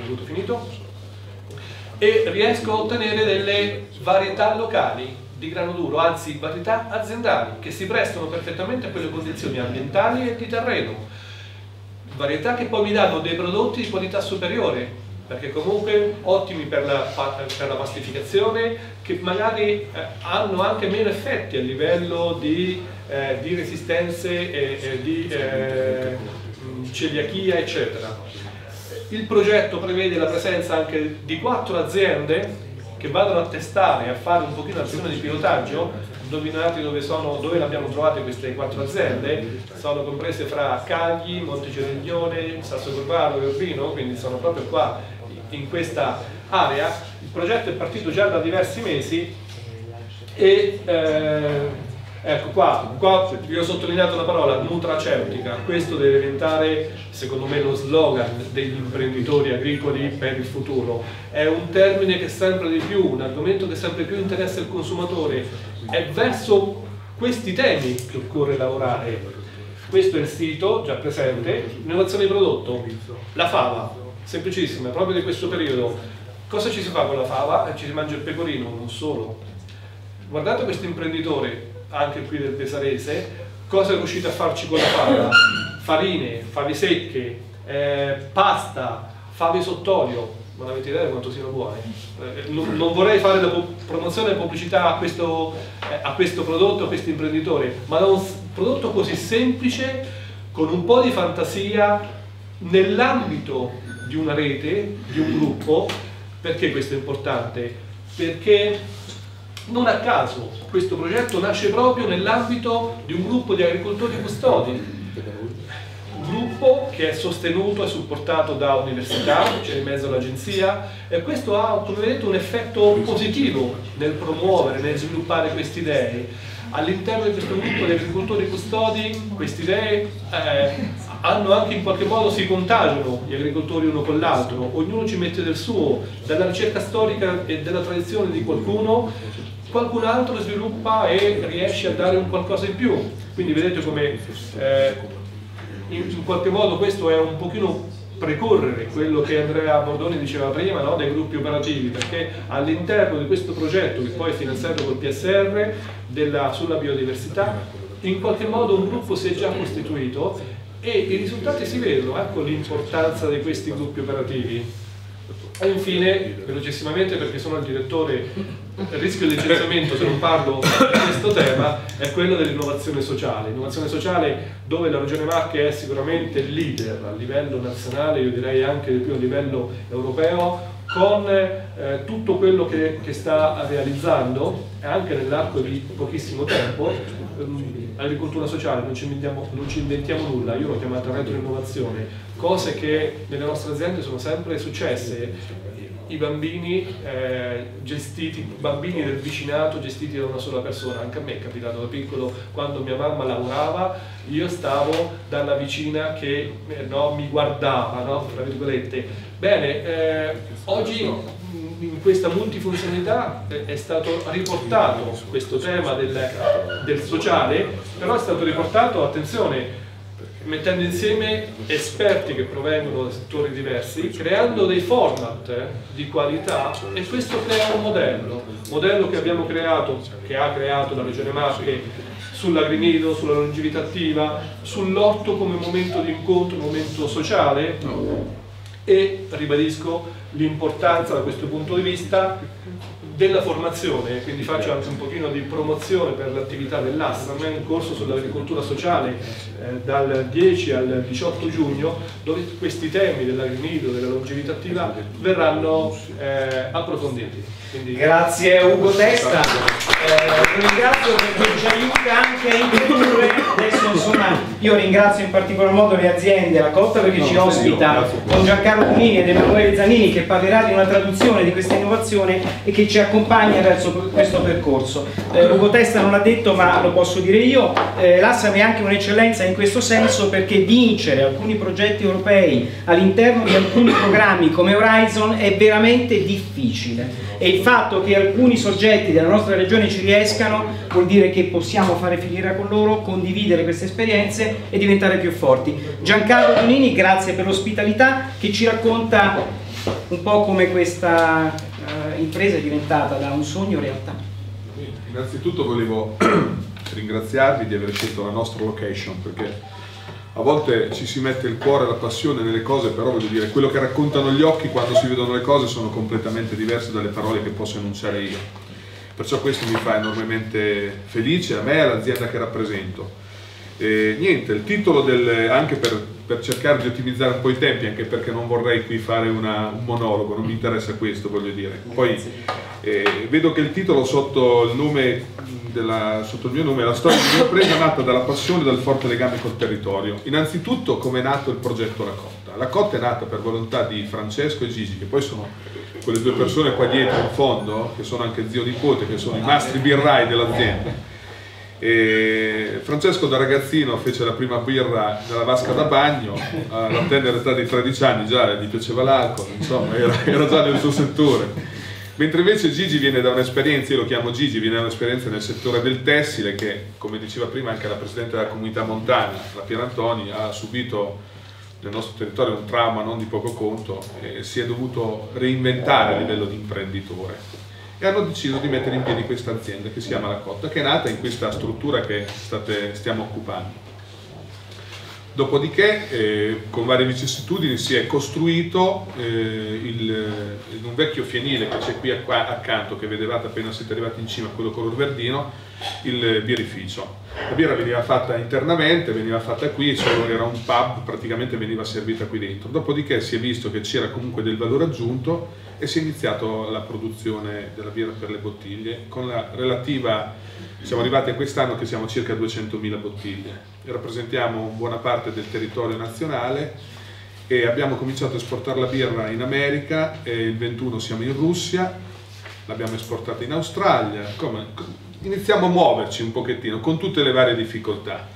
e riesco a ottenere delle varietà locali di grano duro, anzi varietà aziendali, che si prestano perfettamente a quelle condizioni ambientali e di terreno. Varietà che poi mi danno dei prodotti di qualità superiore, perché comunque ottimi per la pastificazione, che magari hanno anche meno effetti a livello di resistenze e di celiachia, eccetera. Il progetto prevede la presenza anche di 4 aziende che vadano a testare, a fare un pochino azione di pilotaggio. Indovinate dove le abbiamo trovate queste 4 aziende? Sono comprese fra Cagli, Monteceriglione, Sassocorvaro e Urbino, quindi sono proprio qua in questa area. Il progetto è partito già da diversi mesi e ecco qua vi ho sottolineato la parola nutraceutica. Questo deve diventare secondo me lo slogan degli imprenditori agricoli per il futuro. È un termine che sempre di più, un argomento che sempre più interessa il consumatore. È verso questi temi che occorre lavorare. Questo è il sito già presente. Innovazione di prodotto, la fava, semplicissima, proprio di questo periodo. Cosa ci si fa con la fava? Ci si mangia il pecorino, non solo. Guardate questo imprenditore, anche qui del Pesarese, cosa è riuscito a farci con la fava? Farine, fave secche, pasta, fave sott'olio. Non avete idea di quanto siano buone. Non vorrei fare la promozione e pubblicità a questo prodotto, a questo imprenditore, ma da un prodotto così semplice, con un po' di fantasia, nell'ambito di una rete, di un gruppo. Perché questo è importante? perché non a caso questo progetto nasce proprio nell'ambito di un gruppo di agricoltori custodi, un gruppo che è sostenuto e supportato da università, c'è in mezzo l'agenzia, e questo ha, come vedete, un effetto positivo nel promuovere, nel sviluppare queste idee. All'interno di questo gruppo di agricoltori custodi queste idee hanno anche in qualche modo, si contagiano gli agricoltori uno con l'altro, ognuno ci mette del suo, dalla ricerca storica e della tradizione di qualcuno, qualcun altro sviluppa e riesce a dare un qualcosa in più. Quindi vedete come in qualche modo questo è un pochino precorrere quello che Andrea Bordoni diceva prima, no? Dei gruppi operativi, perché all'interno di questo progetto, che poi è finanziato col PSR sulla biodiversità, in qualche modo un gruppo si è già costituito e i risultati si vedono. Ecco l'importanza di questi gruppi operativi. E infine, velocissimamente, perché sono il direttore, il rischio di licenziamento se non parlo di questo tema, è quello dell'innovazione sociale. Innovazione sociale dove la Regione Marche è sicuramente il leader a livello nazionale, io direi anche di più a livello europeo, con tutto quello che sta realizzando, anche nell'arco di pochissimo tempo. Agricoltura sociale, non ci inventiamo nulla, io l'ho chiamata retroinnovazione, cose che nelle nostre aziende sono sempre successe. I bambini bambini del vicinato gestiti da una sola persona. Anche a me è capitato da piccolo, quando mia mamma lavorava, io stavo dalla vicina che mi guardava, no? Tra virgolette. Bene, oggi in questa multifunzionalità è stato riportato questo tema del sociale, però è stato riportato, attenzione, mettendo insieme esperti che provengono da settori diversi, creando dei format di qualità, e questo crea un modello che abbiamo creato, che ha creato la Regione Marche sull'agrinido, sulla longevità attiva, sull'orto come momento di incontro, momento sociale, e ribadisco l'importanza da questo punto di vista della formazione, quindi faccio anche un pochino di promozione per l'attività dell'ASSAM, un corso sull'agricoltura sociale dal 10 al 18 giugno, dove questi temi dell'agrinido, della longevità attiva verranno approfonditi. Quindi... Grazie Ugo Testa, lo ringrazio perché ci aiuta anche a introdurre, adesso insomma io ringrazio in particolar modo le aziende, la Cotta perché ci ospita, con Giancarlo Cunini ed Emanuele Zanini, che parlerà di una traduzione di questa innovazione e che ci accompagna verso questo percorso. Ugo Testa non l'ha detto ma lo posso dire io, l'ASSAM è anche un'eccellenza in questo senso, perché vincere alcuni progetti europei all'interno di alcuni programmi come Horizon è veramente difficile, e il fatto che alcuni soggetti della nostra regione ci riescano vuol dire che possiamo fare filiera con loro, condividere queste esperienze e diventare più forti. Giancarlo Cunini, grazie per l'ospitalità, che ci racconta un po' come questa impresa è diventata da un sogno realtà. Innanzitutto volevo ringraziarvi di aver scelto la nostra location, perché a volte ci si mette il cuore e la passione nelle cose, però voglio dire, quello che raccontano gli occhi quando si vedono le cose sono completamente diverse dalle parole che posso enunciare io. Perciò questo mi fa enormemente felice, a me e all'azienda che rappresento. Niente, il titolo anche per cercare di ottimizzare un po' i tempi, anche perché non vorrei qui fare un monologo, non mi interessa questo, voglio dire. Poi vedo che il titolo sotto il mio nome è la storia di un'impresa nata dalla passione e dal forte legame col territorio. Innanzitutto, come è nato il progetto La Cotta. La Cotta è nata per volontà di Francesco e Gigi, che poi sono quelle due persone qua dietro in fondo, che sono anche zio nipote, che sono i mastri birrai dell'azienda. Francesco da ragazzino fece la prima birra nella vasca da bagno, alla tenera età di 13 anni già gli piaceva l'alcol, insomma era già nel suo settore. Mentre invece Gigi viene da un'esperienza, io lo chiamo Gigi, viene da un'esperienza nel settore del tessile, che come diceva prima anche la Presidente della Comunità Montana, la Pierantoni, ha subito nel nostro territorio un trauma non di poco conto e si è dovuto reinventare a livello di imprenditore. E hanno deciso di mettere in piedi questa azienda che si chiama La Cotta, che è nata in questa struttura che stiamo occupando. Dopodiché, con varie vicissitudini, si è costruito in un vecchio fienile che c'è qui accanto, che vedevate appena siete arrivati in cima, quello color verdino, il birrificio. La birra veniva fatta internamente, veniva fatta qui, solo era un pub, praticamente veniva servita qui dentro. Dopodiché si è visto che c'era comunque del valore aggiunto e si è iniziato la produzione della birra per le bottiglie, con la relativa, siamo arrivati a quest'anno che siamo a circa 200.000 bottiglie. Rappresentiamo buona parte del territorio nazionale e abbiamo cominciato a esportare la birra in America, e il 21 siamo in Russia, l'abbiamo esportata in Australia, iniziamo a muoverci un pochettino con tutte le varie difficoltà.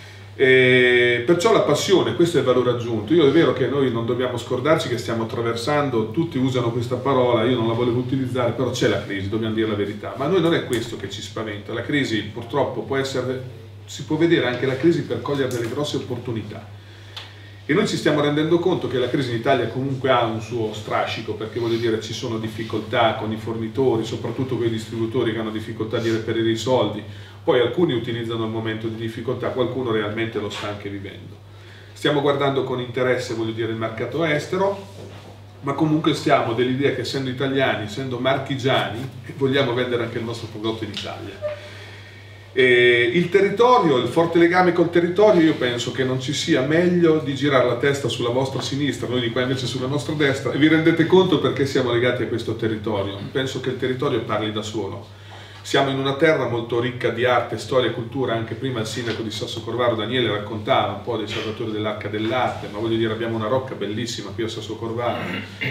E perciò la passione, questo è il valore aggiunto. Io è vero che noi non dobbiamo scordarci che stiamo attraversando, tutti usano questa parola, io non la volevo utilizzare, però c'è la crisi, dobbiamo dire la verità, ma a noi non è questo che ci spaventa. La crisi purtroppo può essere, si può vedere anche la crisi per cogliere delle grosse opportunità, e noi ci stiamo rendendo conto che la crisi in Italia comunque ha un suo strascico, perché voglio dire ci sono difficoltà con i fornitori, soprattutto con i distributori che hanno difficoltà di reperire i soldi. Poi alcuni utilizzano il momento di difficoltà, qualcuno realmente lo sta anche vivendo. Stiamo guardando con interesse, voglio dire, il mercato estero, ma comunque stiamo dell'idea che essendo italiani, essendo marchigiani, vogliamo vendere anche il nostro prodotto in Italia. Il territorio, il forte legame col territorio, io penso che non ci sia meglio di girare la testa sulla vostra sinistra, noi di qua invece sulla nostra destra, e vi rendete conto perché siamo legati a questo territorio. Penso che il territorio parli da solo. Siamo in una terra molto ricca di arte, storia e cultura. Anche prima il sindaco di Sassocorvaro, Daniele, raccontava un po' dei salvatori dell'Arca dell'Arte, ma voglio dire abbiamo una rocca bellissima qui a Sassocorvaro,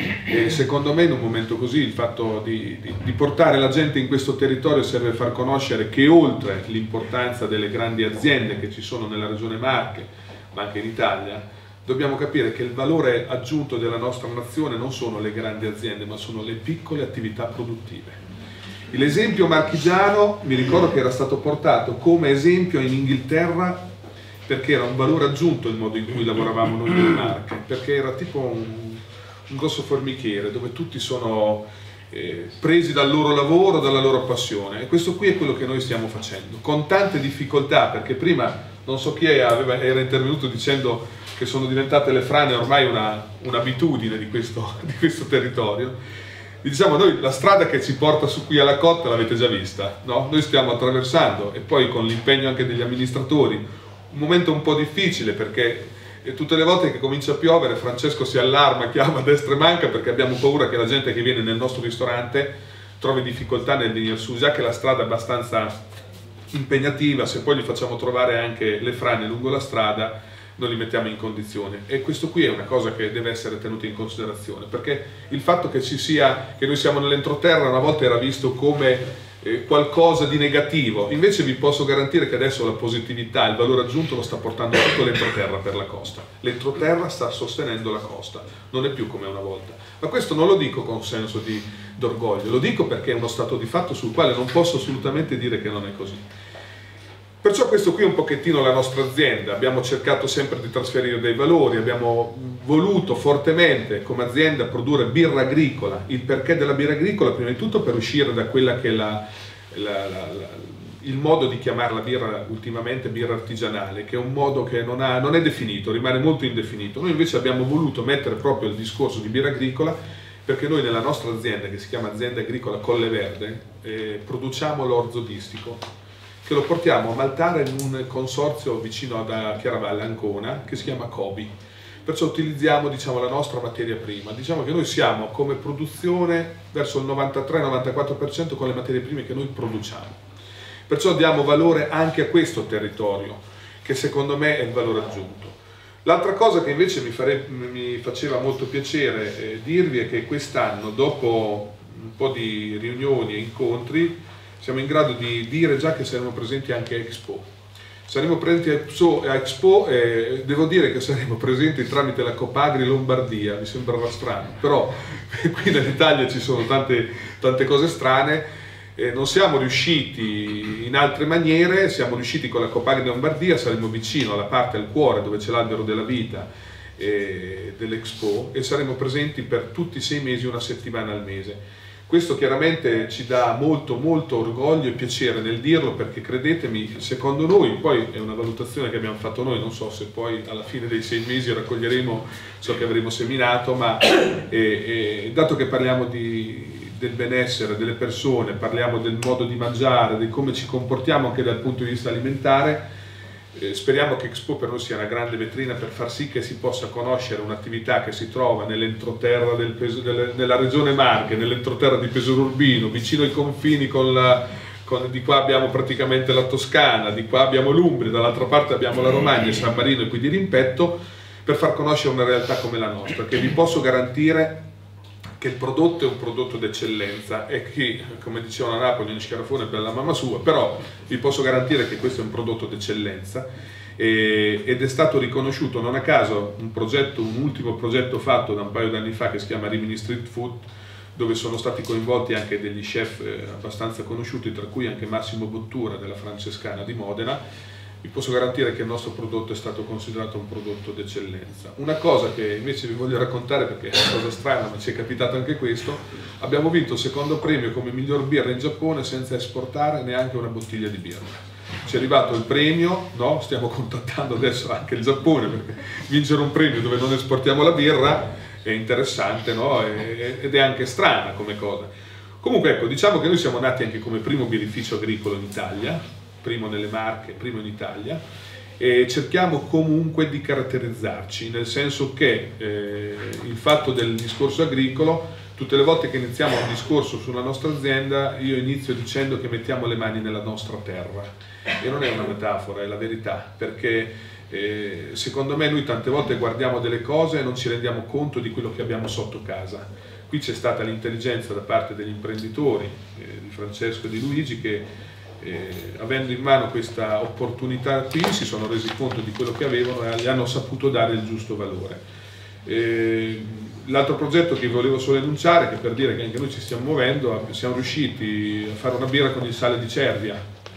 e secondo me in un momento così il fatto di portare la gente in questo territorio serve far conoscere che oltre l'importanza delle grandi aziende che ci sono nella regione Marche, ma anche in Italia, dobbiamo capire che il valore aggiunto della nostra nazione non sono le grandi aziende, ma sono le piccole attività produttive. L'esempio marchigiano mi ricordo che era stato portato come esempio in Inghilterra perché era un valore aggiunto il modo in cui lavoravamo noi nelle Marche, perché era tipo un grosso formichiere dove tutti sono presi dal loro lavoro, dalla loro passione, e questo qui è quello che noi stiamo facendo, con tante difficoltà, perché prima non so chi era intervenuto dicendo che sono diventate le frane ormai un'abitudine di questo territorio. Diciamo, noi la strada che ci porta su qui alla cotta l'avete già vista, no? Noi stiamo attraversando, e poi con l'impegno anche degli amministratori, un momento un po' difficile, perché tutte le volte che comincia a piovere Francesco si allarma, chiama a destra e manca, perché abbiamo paura che la gente che viene nel nostro ristorante trovi difficoltà nel venire su, già che la strada è abbastanza impegnativa. Se poi gli facciamo trovare anche le frane lungo la strada non li mettiamo in condizione, e questo qui è una cosa che deve essere tenuta in considerazione, perché il fatto che noi siamo nell'entroterra una volta era visto come qualcosa di negativo, invece vi posso garantire che adesso la positività, il valore aggiunto lo sta portando tutto l'entroterra per la costa. L'entroterra sta sostenendo la costa, non è più come una volta, ma questo non lo dico con senso d'orgoglio, lo dico perché è uno stato di fatto sul quale non posso assolutamente dire che non è così. Perciò questo qui è un pochettino la nostra azienda, abbiamo cercato sempre di trasferire dei valori, abbiamo voluto fortemente come azienda produrre birra agricola. Il perché della birra agricola? Prima di tutto per uscire da quella che è il modo di chiamare la birra ultimamente birra artigianale, che è un modo che non è definito, rimane molto indefinito. Noi invece abbiamo voluto mettere proprio il discorso di birra agricola, perché noi nella nostra azienda, che si chiama Azienda Agricola Colle Verde, produciamo l'orzo distico, che lo portiamo a maltare in un consorzio vicino a Chiaravalle, Ancona, che si chiama Cobi. Perciò utilizziamo, diciamo, la nostra materia prima. Diciamo che noi siamo come produzione verso il 93-94% con le materie prime che noi produciamo. Perciò diamo valore anche a questo territorio, che secondo me è il valore aggiunto. L'altra cosa che invece mi faceva molto piacere dirvi è che quest'anno, dopo un po' di riunioni e incontri, siamo in grado di dire già che saremo presenti anche a Expo. Saremo presenti a Expo e devo dire che saremo presenti tramite la Copagri Lombardia, mi sembrava strano, però qui nell'Italia ci sono tante cose strane, non siamo riusciti in altre maniere, siamo riusciti con la Copagri Lombardia, saremo vicino alla parte, al cuore, dove c'è l'albero della vita dell'Expo, e saremo presenti per tutti i 6 mesi, una settimana al mese. Questo chiaramente ci dà molto orgoglio e piacere nel dirlo, perché credetemi, secondo noi, poi è una valutazione che abbiamo fatto noi, non so se poi alla fine dei 6 mesi raccoglieremo ciò che avremo seminato, ma dato che parliamo del benessere delle persone, parliamo del modo di mangiare, di come ci comportiamo anche dal punto di vista alimentare, speriamo che Expo per noi sia una grande vetrina per far sì che si possa conoscere un'attività che si trova nell'entroterra della regione Marche, nell'entroterra di Pesaro Urbino, vicino ai confini di qua abbiamo praticamente la Toscana, di qua abbiamo l'Umbria, dall'altra parte abbiamo la Romagna, San Marino e qui di rimpetto, per far conoscere una realtà come la nostra, che vi posso garantire che il prodotto è un prodotto d'eccellenza e che, come dicevano a Napoli, ogni scarafone è per la mamma sua, però vi posso garantire che questo è un prodotto d'eccellenza ed è stato riconosciuto non a caso un ultimo progetto fatto da un paio d'anni fa che si chiama Rimini Street Food, dove sono stati coinvolti anche degli chef abbastanza conosciuti, tra cui anche Massimo Bottura della Francescana di Modena. Vi posso garantire che il nostro prodotto è stato considerato un prodotto d'eccellenza. Una cosa che invece vi voglio raccontare, perché è una cosa strana, ma ci è capitato anche questo: abbiamo vinto il secondo premio come miglior birra in Giappone senza esportare neanche una bottiglia di birra. Ci è arrivato il premio, no? Stiamo contattando adesso anche il Giappone, perché vincere un premio dove non esportiamo la birra è interessante, no? Ed è anche strana come cosa. Comunque ecco, diciamo che noi siamo nati anche come primo birrificio agricolo in Italia, primo nelle Marche, primo in Italia, e cerchiamo comunque di caratterizzarci, nel senso che il fatto del discorso agricolo, tutte le volte che iniziamo un discorso sulla nostra azienda, io inizio dicendo che mettiamo le mani nella nostra terra, e non è una metafora, è la verità, perché secondo me noi tante volte guardiamo delle cose e non ci rendiamo conto di quello che abbiamo sotto casa. Qui c'è stata l'intelligenza da parte degli imprenditori, di Francesco e di Luigi, che avendo in mano questa opportunità qui si sono resi conto di quello che avevano e gli hanno saputo dare il giusto valore. L'altro progetto che volevo solo enunciare, che per dire che anche noi ci stiamo muovendo, siamo riusciti a fare una birra con il sale di Cervia.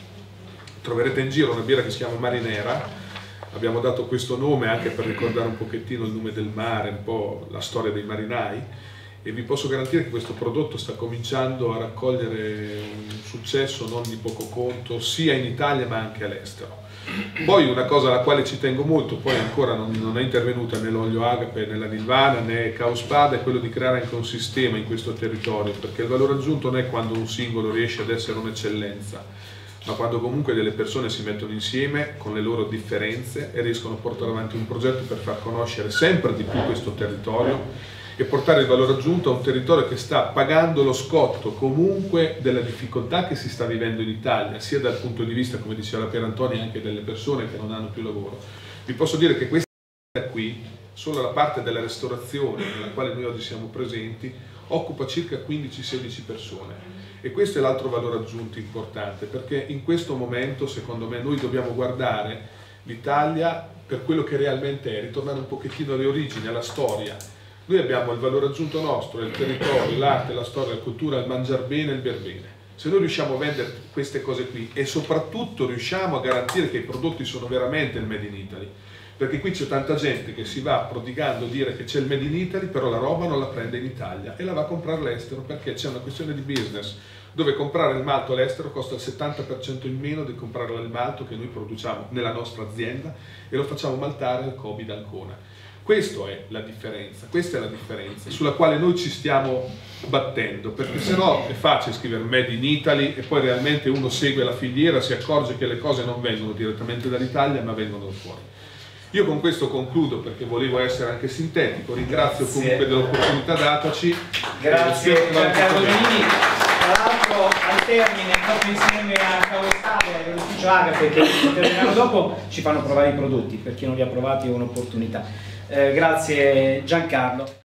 Troverete in giro una birra che si chiama Marinera. Abbiamo dato questo nome anche per ricordare un pochettino il nome del mare, un po' la storia dei marinai, e vi posso garantire che questo prodotto sta cominciando a raccogliere un successo non di poco conto, sia in Italia ma anche all'estero. Poi una cosa alla quale ci tengo molto, poi ancora non è intervenuta né l'olio agape né la Nirvana né Caospada, è quello di creare anche un sistema in questo territorio, perché il valore aggiunto non è quando un singolo riesce ad essere un'eccellenza, ma quando comunque delle persone si mettono insieme con le loro differenze e riescono a portare avanti un progetto per far conoscere sempre di più questo territorio e portare il valore aggiunto a un territorio che sta pagando lo scotto comunque della difficoltà che si sta vivendo in Italia, sia dal punto di vista, come diceva Pier Antonio, anche delle persone che non hanno più lavoro. Vi posso dire che questa qui, solo la parte della ristorazione nella quale noi oggi siamo presenti, occupa circa 15-16 persone, e questo è l'altro valore aggiunto importante, perché in questo momento secondo me noi dobbiamo guardare l'Italia per quello che realmente è, ritornare un pochettino alle origini, alla storia. Noi abbiamo il valore aggiunto nostro, il territorio, l'arte, la storia, la cultura, il mangiar bene e il ber bene. Se noi riusciamo a vendere queste cose qui e soprattutto riusciamo a garantire che i prodotti sono veramente il Made in Italy, perché qui c'è tanta gente che si va prodigando a dire che c'è il Made in Italy, però la roba non la prende in Italia e la va a comprare all'estero, perché c'è una questione di business, dove comprare il malto all'estero costa il 70% in meno di comprare il malto che noi produciamo nella nostra azienda e lo facciamo maltare al Cobi d'Ancona. Questa è la differenza sulla quale noi ci stiamo battendo, perché sennò è facile scrivere Made in Italy e poi realmente uno segue la filiera, si accorge che le cose non vengono direttamente dall'Italia ma vengono da fuori. Io con questo concludo, perché volevo essere anche sintetico, ringrazio comunque dell'opportunità dataci. Grazie Giancarlo Donini. Tra l'altro al termine, proprio insieme a Caostada e all'ufficio Agape che interverranno dopo, ci fanno provare i prodotti, per chi non li ha provati è un'opportunità. Grazie Giancarlo.